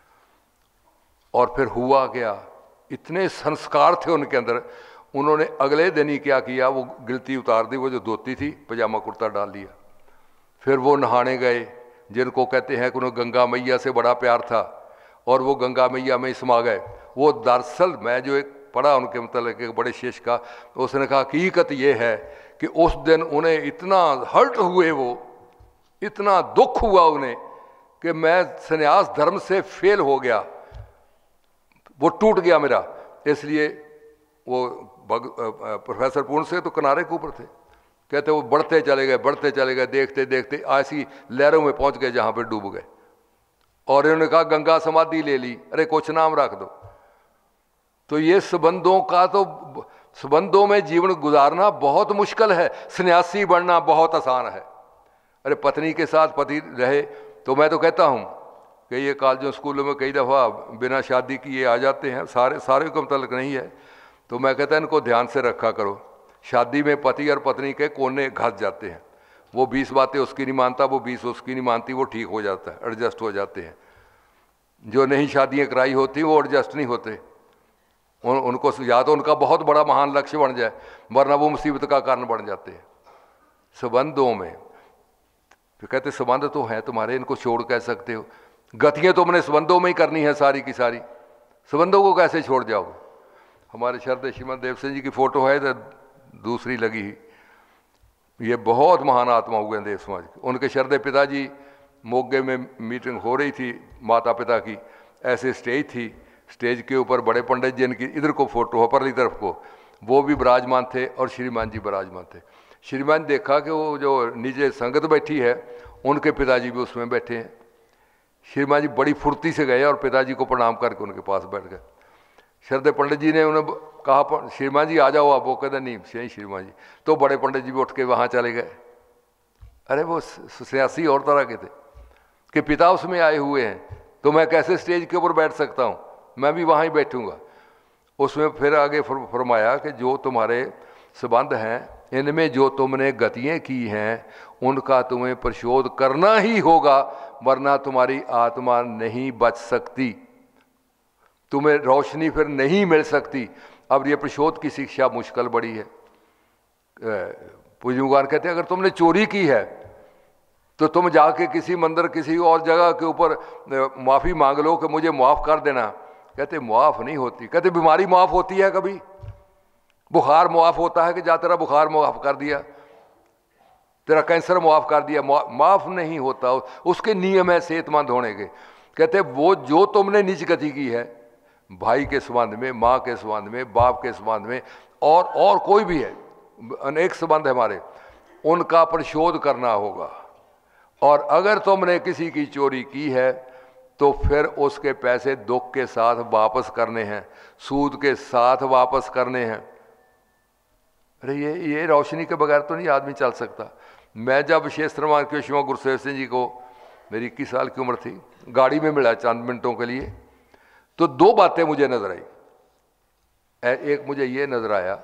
और फिर हुआ क्या, इतने संस्कार थे उनके अंदर। उन्होंने अगले दिन ही क्या किया, वो गिलती उतार दी, वो जो धोती थी पजामा कुर्ता डाल लिया। फिर वो नहाने गए, जिनको कहते हैं कि उन्हें गंगा मैया से बड़ा प्यार था, और वो गंगा मैया में समा गए। वो दरअसल मैं जो एक पढ़ा उनके मतलब एक बड़े शेष का, उसने कहा हकीकत ये है कि उस दिन उन्हें इतना हर्ट हुए, वो इतना दुख हुआ उन्हें कि मैं संन्यास धर्म से फेल हो गया, वो टूट गया मेरा। इसलिए वो प्रोफेसर पूर्ण से तो किनारे के ऊपर थे, कहते वो बढ़ते चले गए, देखते देखते ऐसी लहरों में पहुंच गए जहां पे डूब गए। और इन्होंने कहा गंगा समाधि ले ली, अरे कुछ नाम रख दो। तो ये संबंधों में जीवन गुजारना बहुत मुश्किल है, सन्यासी बनना बहुत आसान है। अरे पत्नी के साथ पति रहे तो मैं तो कहता हूँ कि ये कॉलेजों स्कूलों में कई दफ़ा बिना शादी किए आ जाते हैं, सारे को मतलब नहीं है। तो मैं कहता इनको ध्यान से रखा करो। शादी में पति और पत्नी के कोने घस जाते हैं, वो 20 बातें उसकी नहीं मानता, वो 20 उसकी नहीं मानती, वो ठीक हो जाता है, एडजस्ट हो जाते हैं। जो नहीं शादियाँ कराई होती वो एडजस्ट नहीं होते। उनको या तो उनका बहुत बड़ा महान लक्ष्य बन जाए, वरना वो मुसीबत का कारण बन जाते हैं संबंधों में। तो कहते संबंध तो हैं तुम्हारे, इनको छोड़ कह सकते हो, गतियाँ तो हमने संबंधों में ही करनी है सारी की सारी, संबंधों को कैसे छोड़ जाओगे। हमारे श्रद्धेय श्रीमद देव सिंह जी की फ़ोटो है, तो दूसरी लगी ये बहुत महान आत्मा हुए हैं देव समाज के। उनके शरदे पिताजी मोगे में मीटिंग हो रही थी माता पिता की, ऐसे स्टेज थी, स्टेज के ऊपर बड़े पंडित जी इनकी इधर को फोटो है परली तरफ को, वो भी विराजमान थे और श्रीमान जी विराजमान थे। श्रीमान देखा कि वो जो नीचे संगत बैठी है उनके पिताजी भी उसमें बैठे हैं। श्रीमान जी बड़ी फुर्ती से गए और पिताजी को प्रणाम करके उनके पास बैठ गए। शरदे पंडित जी ने उन्हें कहा श्रीमान जी आ जाओ आप, वो कहते नहीं सही श्रीमान जी। तो बड़े पंडित जी भी उठ के वहाँ चले गए। अरे वो सियासी और तरह के थे कि पिता उसमें आए हुए हैं तो मैं कैसे स्टेज के ऊपर बैठ सकता हूँ, मैं भी वहाँ ही बैठूँगा। उसमें फिर आगे फरमाया कि जो तुम्हारे संबंध हैं इनमें जो तुमने गतियाँ की हैं उनका तुम्हें परिशोध करना ही होगा, वरना तुम्हारी आत्मा नहीं बच सकती, तुम्हें रोशनी फिर नहीं मिल सकती। अब ये परिशोध की शिक्षा मुश्किल बड़ी है। पूज्य भगवान कहते हैं अगर तुमने चोरी की है तो तुम जाके किसी मंदिर किसी और जगह के ऊपर माफ़ी मांग लो कि मुझे माफ़ कर देना। कहते माफ़ नहीं होती। कहते बीमारी माफ़ होती है, कभी बुखार माफ़ होता है कि जा तेरा बुखार माफ़ कर दिया, तेरा कैंसर माफ़ कर दिया, माफ़ नहीं होता। उसके नियम है सेहतमंद होने के। कहते वो जो तुमने निज गति की है भाई के संबंध में, माँ के संबंध में, बाप के संबंध में और कोई भी है, अनेक संबंध है हमारे, उनका परिशोध करना होगा। और अगर तुमने किसी की चोरी की है तो फिर उसके पैसे दुख के साथ वापस करने हैं, सूद के साथ वापस करने हैं। अरे ये रोशनी के बगैर तो नहीं आदमी चल सकता। मैं जब विशेष श्रमान के शिवा गुरुसेव सिंह जी को, मेरी 21 साल की उम्र थी, गाड़ी में मिला चंद मिनटों के लिए, तो दो बातें मुझे नजर आई। एक मुझे ये नजर आया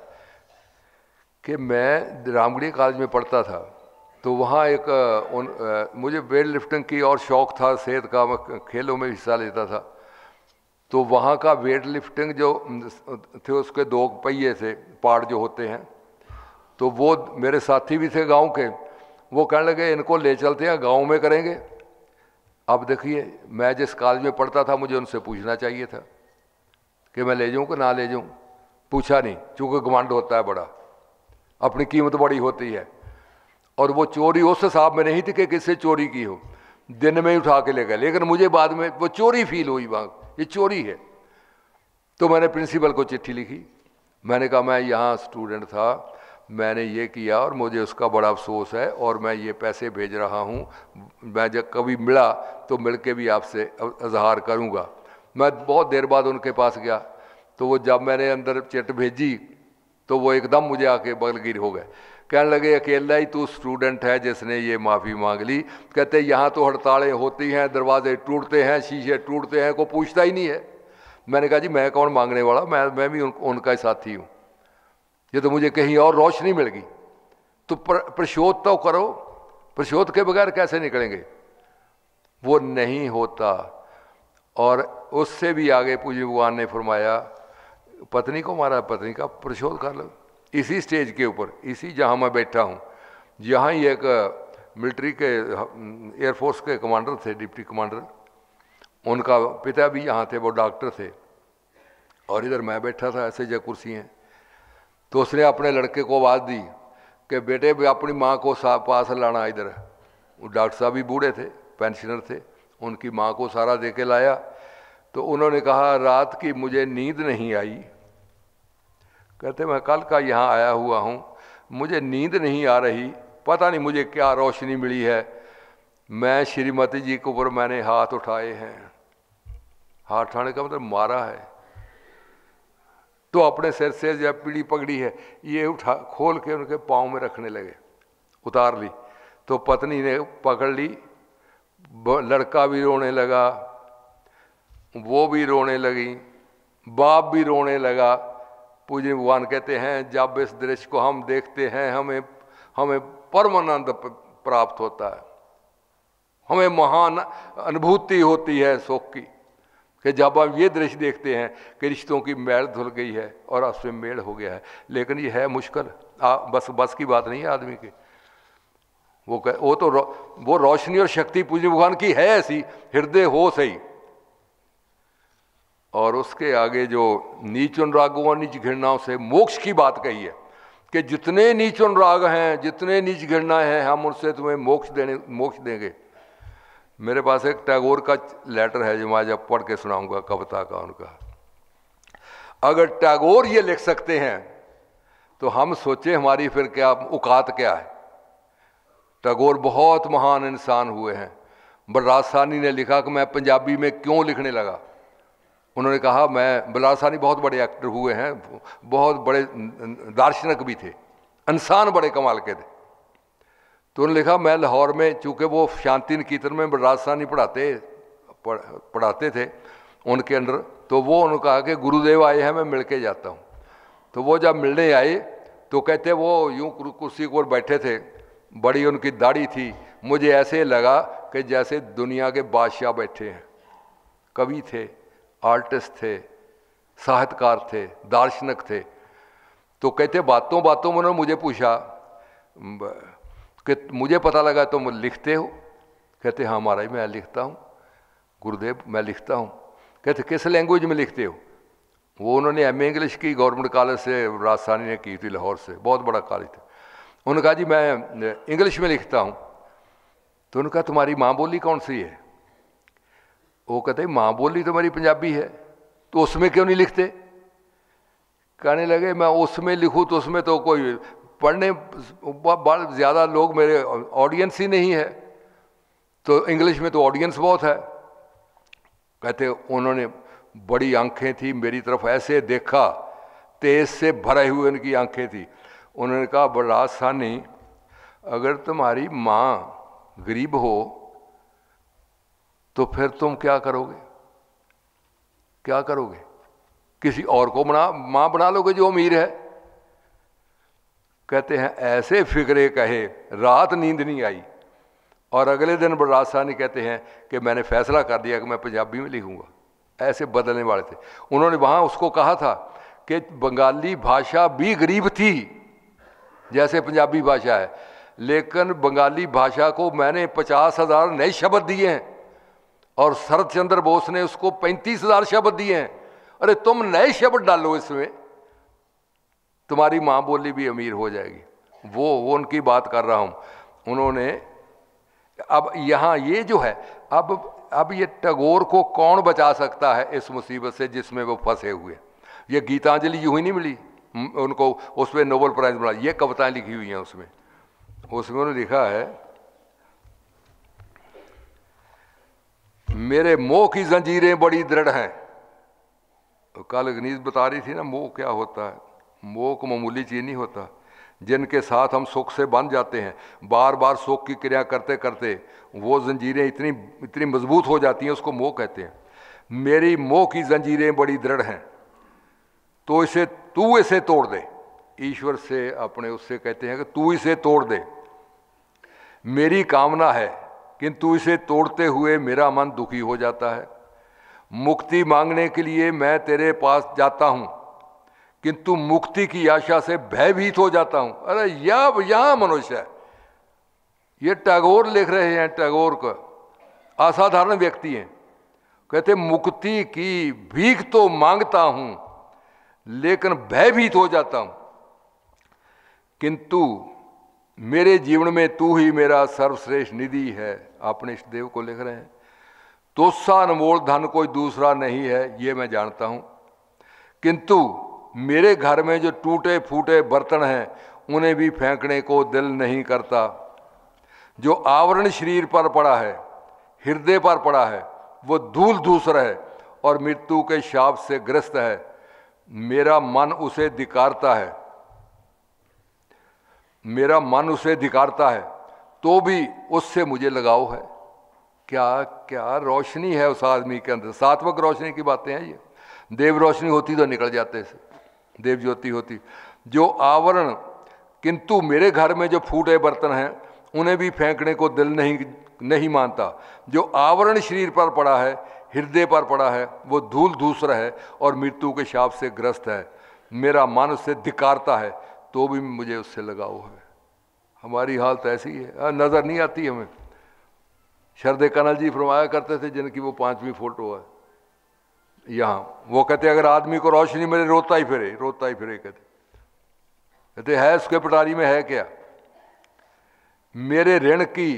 कि मैं रामगढ़ी कॉलेज में पढ़ता था तो वहाँ मुझे वेट लिफ्टिंग की और शौक़ था सेहत का, मैं खेलों में हिस्सा लेता था। तो वहाँ का वेट लिफ्टिंग जो थे उसके 2 पहिए से पार्ट जो होते हैं, तो वो मेरे साथी भी थे गांव के, वो कहने लगे इनको ले चलते हैं गांव में करेंगे। अब देखिए मैं जिस कॉलेज में पढ़ता था मुझे उनसे पूछना चाहिए था कि मैं ले जाऊँ कि ना ले जाऊँ। पूछा नहीं, चूँकि घमंड होता है बड़ा, अपनी कीमत बड़ी होती है। और वो चोरी उस हिसाब में नहीं थी कि किससे चोरी की हो, दिन में ही उठा के ले गए, लेकिन मुझे बाद में वो चोरी फील हुई, वहाँ ये चोरी है। तो मैंने प्रिंसिपल को चिट्ठी लिखी, मैंने कहा मैं यहाँ स्टूडेंट था, मैंने ये किया और मुझे उसका बड़ा अफसोस है और मैं ये पैसे भेज रहा हूँ, मैं जब कभी मिला तो मिल के भी आपसे इजहार करूँगा। मैं बहुत देर बाद उनके पास गया तो वो जब मैंने अंदर चिट भेजी तो वो एकदम मुझे आके बगलगिर हो गए। कहने लगे अकेला ही तू स्टूडेंट है जिसने ये माफ़ी मांग ली। कहते यहाँ तो हड़तालें होती हैं, दरवाजे टूटते हैं, शीशे टूटते हैं, कोई पूछता ही नहीं है। मैंने कहा जी मैं कौन मांगने वाला, मैं भी उनका ही साथी हूँ, ये तो मुझे कहीं और रोशनी मिल गई। तो परिशोध तो करो, परिशोध के बगैर कैसे निकलेंगे, वो नहीं होता। और उससे भी आगे पूज्य भगवान ने फरमाया पत्नी को मारा, पत्नी का परिशोध कर लो। इसी स्टेज के ऊपर, इसी जहाँ मैं बैठा हूँ, यहाँ ही एक मिलिट्री के एयरफोर्स के कमांडर थे, डिप्टी कमांडर, उनका पिता भी यहाँ थे, वो डॉक्टर थे, और इधर मैं बैठा था, ऐसे जो कुर्सी हैं। तो उसने अपने लड़के को आवाज़ दी कि बेटे अपनी माँ को पास लाना इधर। वो डॉक्टर साहब भी बूढ़े थे, पेंशनर थे, उनकी माँ को सारा दे के लाया। तो उन्होंने कहा रात की मुझे नींद नहीं आई। कहते मैं कल का यहाँ आया हुआ हूँ, मुझे नींद नहीं आ रही, पता नहीं मुझे क्या रोशनी मिली है। मैं श्रीमती जी के ऊपर मैंने हाथ उठाए हैं, हाथ उठाने का मतलब मारा है। तो अपने सिर से जब पीढ़ी पगड़ी है ये उठा खोल के उनके पाँव में रखने लगे, उतार ली। तो पत्नी ने पकड़ ली, लड़का भी रोने लगा, वो भी रोने लगी, बाप भी रोने लगा। पूज्य भगवान कहते हैं जब इस दृश्य को हम देखते हैं हमें परमानंद प्राप्त होता है, हमें महान अनुभूति होती है सुख की, कि जब हम ये दृश्य देखते हैं कि रिश्तों की मैल धुल गई है और आपसे मेल हो गया है। लेकिन ये है मुश्किल, बस की बात नहीं है आदमी की। वो रोशनी और शक्ति पूज्य भगवान की है ऐसी, हृदय हो सही। और उसके आगे जो नीच अनुरागों और नीच घृणाओं से मोक्ष की बात कही है कि जितने नीच अनुराग हैं, जितने नीच घृणा है, हम उनसे तुम्हें मोक्ष देंगे। मेरे पास एक टैगोर का लेटर है जो मैं जब पढ़ के सुनाऊंगा, कविता का उनका। अगर टैगोर ये लिख सकते हैं तो हम सोचे हमारी फिर क्या औकात क्या है। टैगोर बहुत महान इंसान हुए हैं। बलराज साहनी ने लिखा कि मैं पंजाबी में क्यों लिखने लगा। उन्होंने कहा, मैं, बलराज साहनी बहुत बड़े एक्टर हुए हैं, बहुत बड़े दार्शनिक भी थे, इंसान बड़े कमाल के थे। तो उन्होंने लिखा, मैं लाहौर में, चूँकि वो शांति निकेतन में बलराज साहनी पढ़ाते थे उनके अंडर, तो वो उन्होंने कहा कि गुरुदेव आए हैं, मैं मिल के जाता हूँ। तो वो जब मिलने आए तो कहते वो यूँ कुर्सी पर बैठे थे, बड़ी उनकी दाढ़ी थी, मुझे ऐसे लगा कि जैसे दुनिया के बादशाह बैठे हैं। कवि थे, आर्टिस्ट थे, साहित्यकार थे, दार्शनिक थे। तो कहते बातों बातों में उन्होंने मुझे पूछा कि मुझे पता लगा तुम लिखते हो। कहते हाँ महाराज मैं लिखता हूँ गुरुदेव, मैं लिखता हूँ। कहते किस लैंग्वेज में लिखते हो? वो उन्होंने एम.ए. इंग्लिश की गवर्नमेंट कॉलेज से, राजस्थानी ने की थी, लाहौर से, बहुत बड़ा कॉलेज था। उन्होंने कहा जी मैं इंग्लिश में लिखता हूँ। तो उन्होंने कहा तुम्हारी माँ बोली कौन सी है? वो कहते माँ बोली तो मेरी पंजाबी है, तो उसमें क्यों नहीं लिखते? कहने लगे मैं उसमें लिखूँ तो उसमें तो कोई पढ़ने बहुत ज़्यादा लोग, मेरे ऑडियंस ही नहीं है, तो इंग्लिश में तो ऑडियंस बहुत है। कहते उन्होंने बड़ी आंखें थी, मेरी तरफ ऐसे देखा, तेज से भरे हुए उनकी आंखें थी। उन्होंने कहा बलराज साहनी, अगर तुम्हारी माँ गरीब हो तो फिर तुम क्या करोगे? क्या करोगे? किसी और को माँ बना लोगे जो अमीर है? कहते हैं ऐसे फिक्रे कहे, रात नींद नहीं आई। और अगले दिन बलराज साहनी कहते हैं कि मैंने फैसला कर दिया कि मैं पंजाबी में लिखूंगा। ऐसे बदलने वाले थे। उन्होंने वहाँ उसको कहा था कि बंगाली भाषा भी गरीब थी जैसे पंजाबी भाषा है, लेकिन बंगाली भाषा को मैंने 50,000 नए शब्द दिए हैं और शरद चंद्र बोस ने उसको 35,000 शब्द दिए हैं। अरे तुम नए शब्द डालो इसमें, तुम्हारी माँ बोली भी अमीर हो जाएगी। वो उनकी बात कर रहा हूँ। उन्होंने अब यहाँ ये जो है, अब ये टैगोर को कौन बचा सकता है इस मुसीबत से जिसमें वो फंसे हुए? ये गीतांजलि यूं ही नहीं मिली उनको, उस पर नोबेल प्राइज मिला। ये कविताएं लिखी हुई हैं उसमें उन्होंने लिखा है, मेरे मोह की जंजीरें बड़ी दृढ़ हैं। तो कल गनीश बता रही थी ना मोह क्या होता है। मोह को मामूली चीज नहीं होता, जिनके साथ हम सुख से बंध जाते हैं, बार बार सुख की क्रिया करते करते वो जंजीरें इतनी मजबूत हो जाती हैं, उसको मोह कहते हैं। मेरी मोह की जंजीरें बड़ी दृढ़ हैं, तो तू इसे तोड़ दे। ईश्वर से अपने उससे कहते हैं कि तू इसे तोड़ दे। मेरी कामना है किंतु इसे तोड़ते हुए मेरा मन दुखी हो जाता है। मुक्ति मांगने के लिए मैं तेरे पास जाता हूं, किंतु मुक्ति की आशा से भयभीत हो जाता हूं। अरे यहां मनुष्य है। ये टैगोर लिख रहे हैं, टैगोर का असाधारण व्यक्ति हैं। कहते मुक्ति की भीख तो मांगता हूं लेकिन भयभीत हो जाता हूं, किंतु मेरे जीवन में तू ही मेरा सर्वश्रेष्ठ निधि है। अपने इष्ट देव को लिख रहे हैं। तुझसा अनमोल धन कोई दूसरा नहीं है, ये मैं जानता हूं, किंतु मेरे घर में जो टूटे फूटे बर्तन हैं उन्हें भी फेंकने को दिल नहीं करता। जो आवरण शरीर पर पड़ा है, हृदय पर पड़ा है, वो धूल धूसर है और मृत्यु के शाप से ग्रस्त है। मेरा मन उसे धिक्कारता है, मेरा मन उसे धिक्कारता है, तो भी उससे मुझे लगाव है। क्या क्या रोशनी है उस आदमी के अंदर। सात्विक रोशनी की बातें हैं ये। देव रोशनी होती तो निकल जाते से, देव ज्योति होती। जो आवरण, किंतु मेरे घर में जो फूटे बर्तन हैं उन्हें भी फेंकने को दिल नहीं मानता। जो आवरण शरीर पर पड़ा है, हृदय पर पड़ा है, वो धूल धूसर है और मृत्यु के शाप से ग्रस्त है। मेरा मन उससे धिक्कारता है, तो भी मुझे उससे लगाव है। हमारी हालत ऐसी है, नजर नहीं आती हमें। शरदे कनल जी फरमाया करते थे, जिनकी वो 5वीं फोटो है यहाँ, वो कहते अगर आदमी को रोशनी मिले रोता ही फिरे कहते। कहते है उसके पटारी में है क्या? मेरे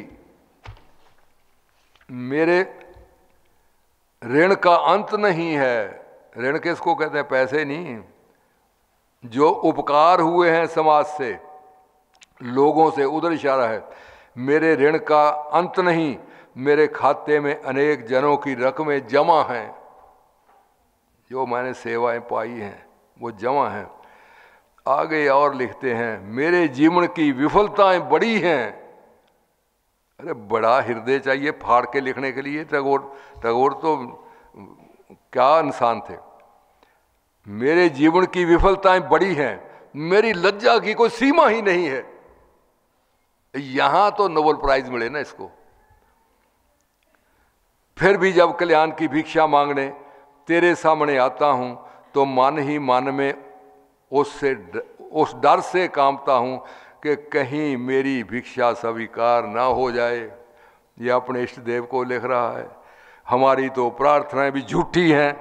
ऋण का अंत नहीं है। ऋण किसको कहते हैं? पैसे नहीं, जो उपकार हुए हैं समाज से, लोगों से, उधर इशारा है। मेरे ऋण का अंत नहीं, मेरे खाते में अनेक जनों की रकमें जमा हैं, जो मैंने सेवाएं पाई हैं वो जमा हैं। आगे और लिखते हैं, मेरे जीवन की विफलताएं बड़ी हैं। अरे बड़ा हृदय चाहिए फाड़ के लिखने के लिए। टैगोर तो क्या इंसान थे। मेरे जीवन की विफलताएं बड़ी हैं, मेरी लज्जा की कोई सीमा ही नहीं है। यहां तो नोबेल प्राइज मिले ना इसको। फिर भी जब कल्याण की भिक्षा मांगने तेरे सामने आता हूं तो मन ही मन में उस डर से कांपता हूं कि कहीं मेरी भिक्षा स्वीकार ना हो जाए। ये अपने इष्ट देव को लिख रहा है। हमारी तो प्रार्थनाएं भी झूठी हैं,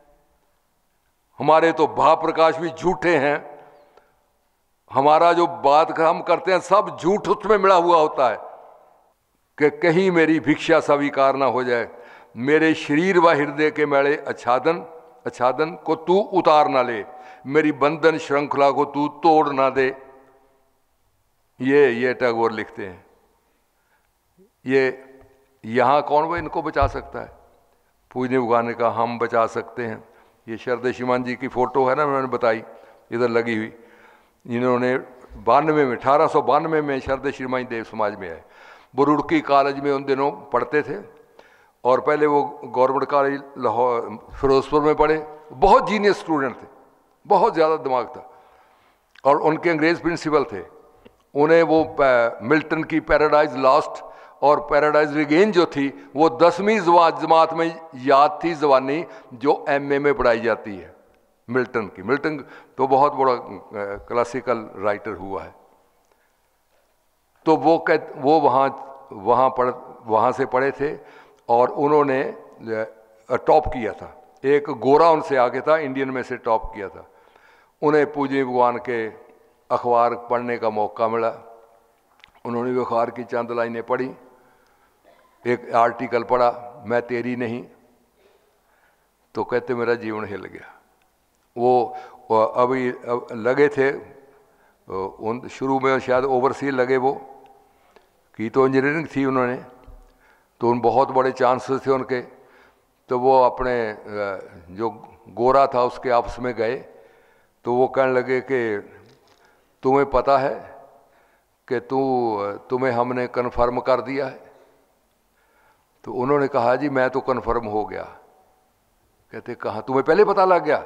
हमारे तो भाव प्रकाश भी झूठे हैं, हमारा जो बात हम करते हैं सब झूठ उसमें मिला हुआ होता है कि कहीं मेरी भिक्षा स्वीकार ना हो जाए। मेरे शरीर व हृदय के मैले आच्छादन को तू उतार ना ले, मेरी बंधन श्रृंखला को तू तोड़ ना दे। ये टैगोर लिखते हैं। ये यहाँ कौन वो इनको बचा सकता है? पूजनीय भगवान ने कहा हम बचा सकते हैं। ये शरद श्रीमान जी की फोटो है ना, मैंने बताई इधर लगी हुई। इन्होंने 1892 में शरद श्रीमान देव समाज में आए। वो रुड़की कॉलेज में उन दिनों पढ़ते थे और पहले वो गवर्नमेंट कॉलेज लाहौर फिरोजपुर में पढ़े। बहुत जीनियस स्टूडेंट थे, बहुत ज़्यादा दिमाग था। और उनके अंग्रेज प्रिंसिपल थे। उन्हें वो मिल्टन की पैराडाइज लॉस्ट और पैराडाइज रिगेन जो थी वो 10वीं जमात में याद थी जवानी, जो एमए में पढ़ाई जाती है मिल्टन की। मिल्टन तो बहुत बड़ा क्लासिकल राइटर हुआ है। तो वो वहाँ से पढ़े थे और उन्होंने टॉप किया था। एक गोरा उनसे आगे था, इंडियन में से टॉप किया था। उन्हें पूजनीय भगवान के अखबार पढ़ने का मौका मिला। उन्होंने भी अखबार की चंद लाइनें पढ़ी। एक आर्टिकल पढ़ा, मैं तेरी नहीं, तो कहते मेरा जीवन हिल गया। वो अभी लगे थे उन शुरू में शायद ओवरसीज लगे, वो की तो इंजीनियरिंग थी उन्होंने, तो उन बहुत बड़े चांसेस थे उनके। तो वो अपने जो गोरा था उसके आपस में गए, तो वो कहने लगे कि तुम्हें पता है कि तुम्हें हमने कन्फर्म कर दिया है? तो उन्होंने कहा जी मैं तो कन्फर्म हो गया। कहते कहाँ, तुम्हें पहले पता लग गया?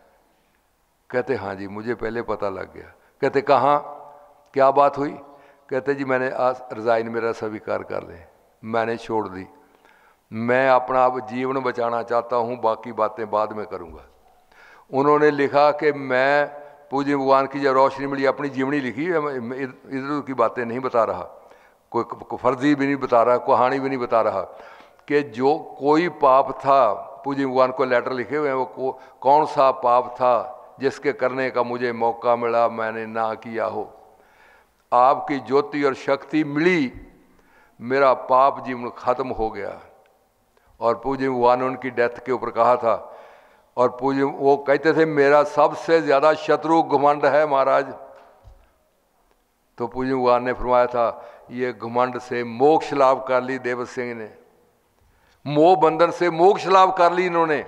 कहते हाँ जी मुझे पहले पता लग गया। कहते कहाँ, क्या बात हुई? कहते जी मैंने आज रिज़ाइन मेरा स्वीकार कर लें, मैंने छोड़ दी। मैं अपना अब जीवन बचाना चाहता हूँ, बाकी बातें बाद में करूँगा। उन्होंने लिखा कि मैं पूज्य भगवान की जब रोशनी मिली अपनी जीवनी लिखी, इधर उधर की बातें नहीं बता रहा, कोई फर्जी भी नहीं बता रहा, कहानी भी नहीं बता रहा, कि जो कोई पाप था, पूज्य भगवान को लेटर लिखे हुए हैं, वो कौन सा पाप था जिसके करने का मुझे मौका मिला मैंने ना किया हो। आपकी ज्योति और शक्ति मिली, मेरा पाप जीवन खत्म हो गया। और पूज्य भगवान ने उनकी डेथ के ऊपर कहा था, और पूज्य वो कहते थे मेरा सबसे ज़्यादा शत्रु घमंड है महाराज। तो पूज्य भगवान ने फरमाया था ये घमंड से मोक्ष लाभ कर ली देव सिंह ने, मोह बंधन से मोक्ष लाभ कर ली इन्होंने,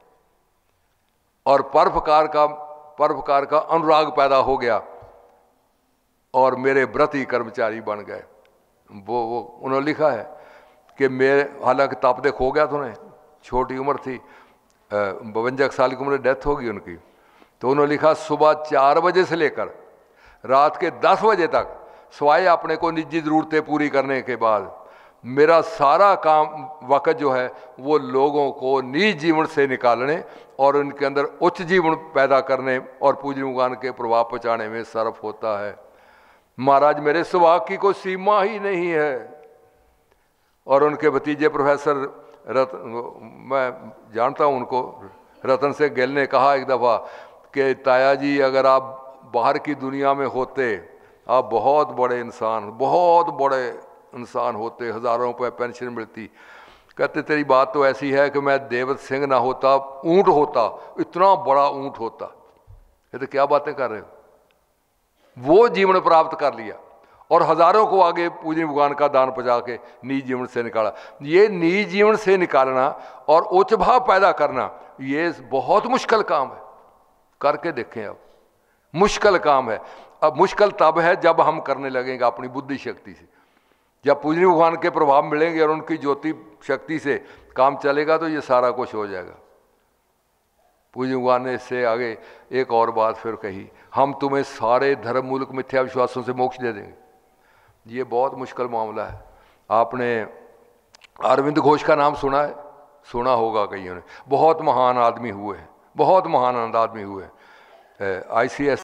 और परोपकार का अनुराग पैदा हो गया और मेरे व्रती कर्मचारी बन गए। वो उन्होंने लिखा है कि मेरे, हालांकि तप देख हो गया था उन्हें, छोटी उम्र थी, 52 साल की उम्र डेथ होगी उनकी। तो उन्होंने लिखा सुबह 4 बजे से लेकर रात के 10 बजे तक, स्वाय अपने को निजी ज़रूरतें पूरी करने के बाद, मेरा सारा काम वक्त जो है वो लोगों को निज जीवन से निकालने और उनके अंदर उच्च जीवन पैदा करने और पूज्य भगवान के प्रभाव पहुँचाने में सर्फ होता है। महाराज मेरे स्वभाव की कोई सीमा ही नहीं है। और उनके भतीजे प्रोफेसर मैं जानता हूँ उनको, रतन से गिल ने कहा एक दफ़ा कि ताया जी अगर आप बाहर की दुनिया में होते, आप बहुत बड़े इंसान होते, हज़ारों रुपये पेंशन मिलती। कहते तेरी बात तो ऐसी है कि मैं देवत सिंह ना होता, ऊंट होता, इतना बड़ा ऊंट होता। ये तो क्या बातें कर रहे हो। वो जीवन प्राप्त कर लिया और हज़ारों को आगे पूजनीय भगवान का दान पहुँचा के निज जीवन से निकाला। ये निज जीवन से निकालना और उच्च भाव पैदा करना, ये बहुत मुश्किल काम है। करके देखें अब, मुश्किल काम है। अब मुश्किल तब है जब हम करने लगेंगे अपनी बुद्धि शक्ति से। जब पूजनीय भगवान के प्रभाव मिलेंगे और उनकी ज्योति शक्ति से काम चलेगा तो ये सारा कुछ हो जाएगा। पूजनीय भगवान ने इससे आगे एक और बात फिर कही, हम तुम्हें सारे धर्म मूलक मिथ्या विश्वासों से मोक्ष दे देंगे। ये बहुत मुश्किल मामला है। आपने अरविंद घोष का नाम सुना है? सुना होगा कईयों ने। बहुत महान आदमी हुए हैं, बहुत महान आदमी हुए। ICS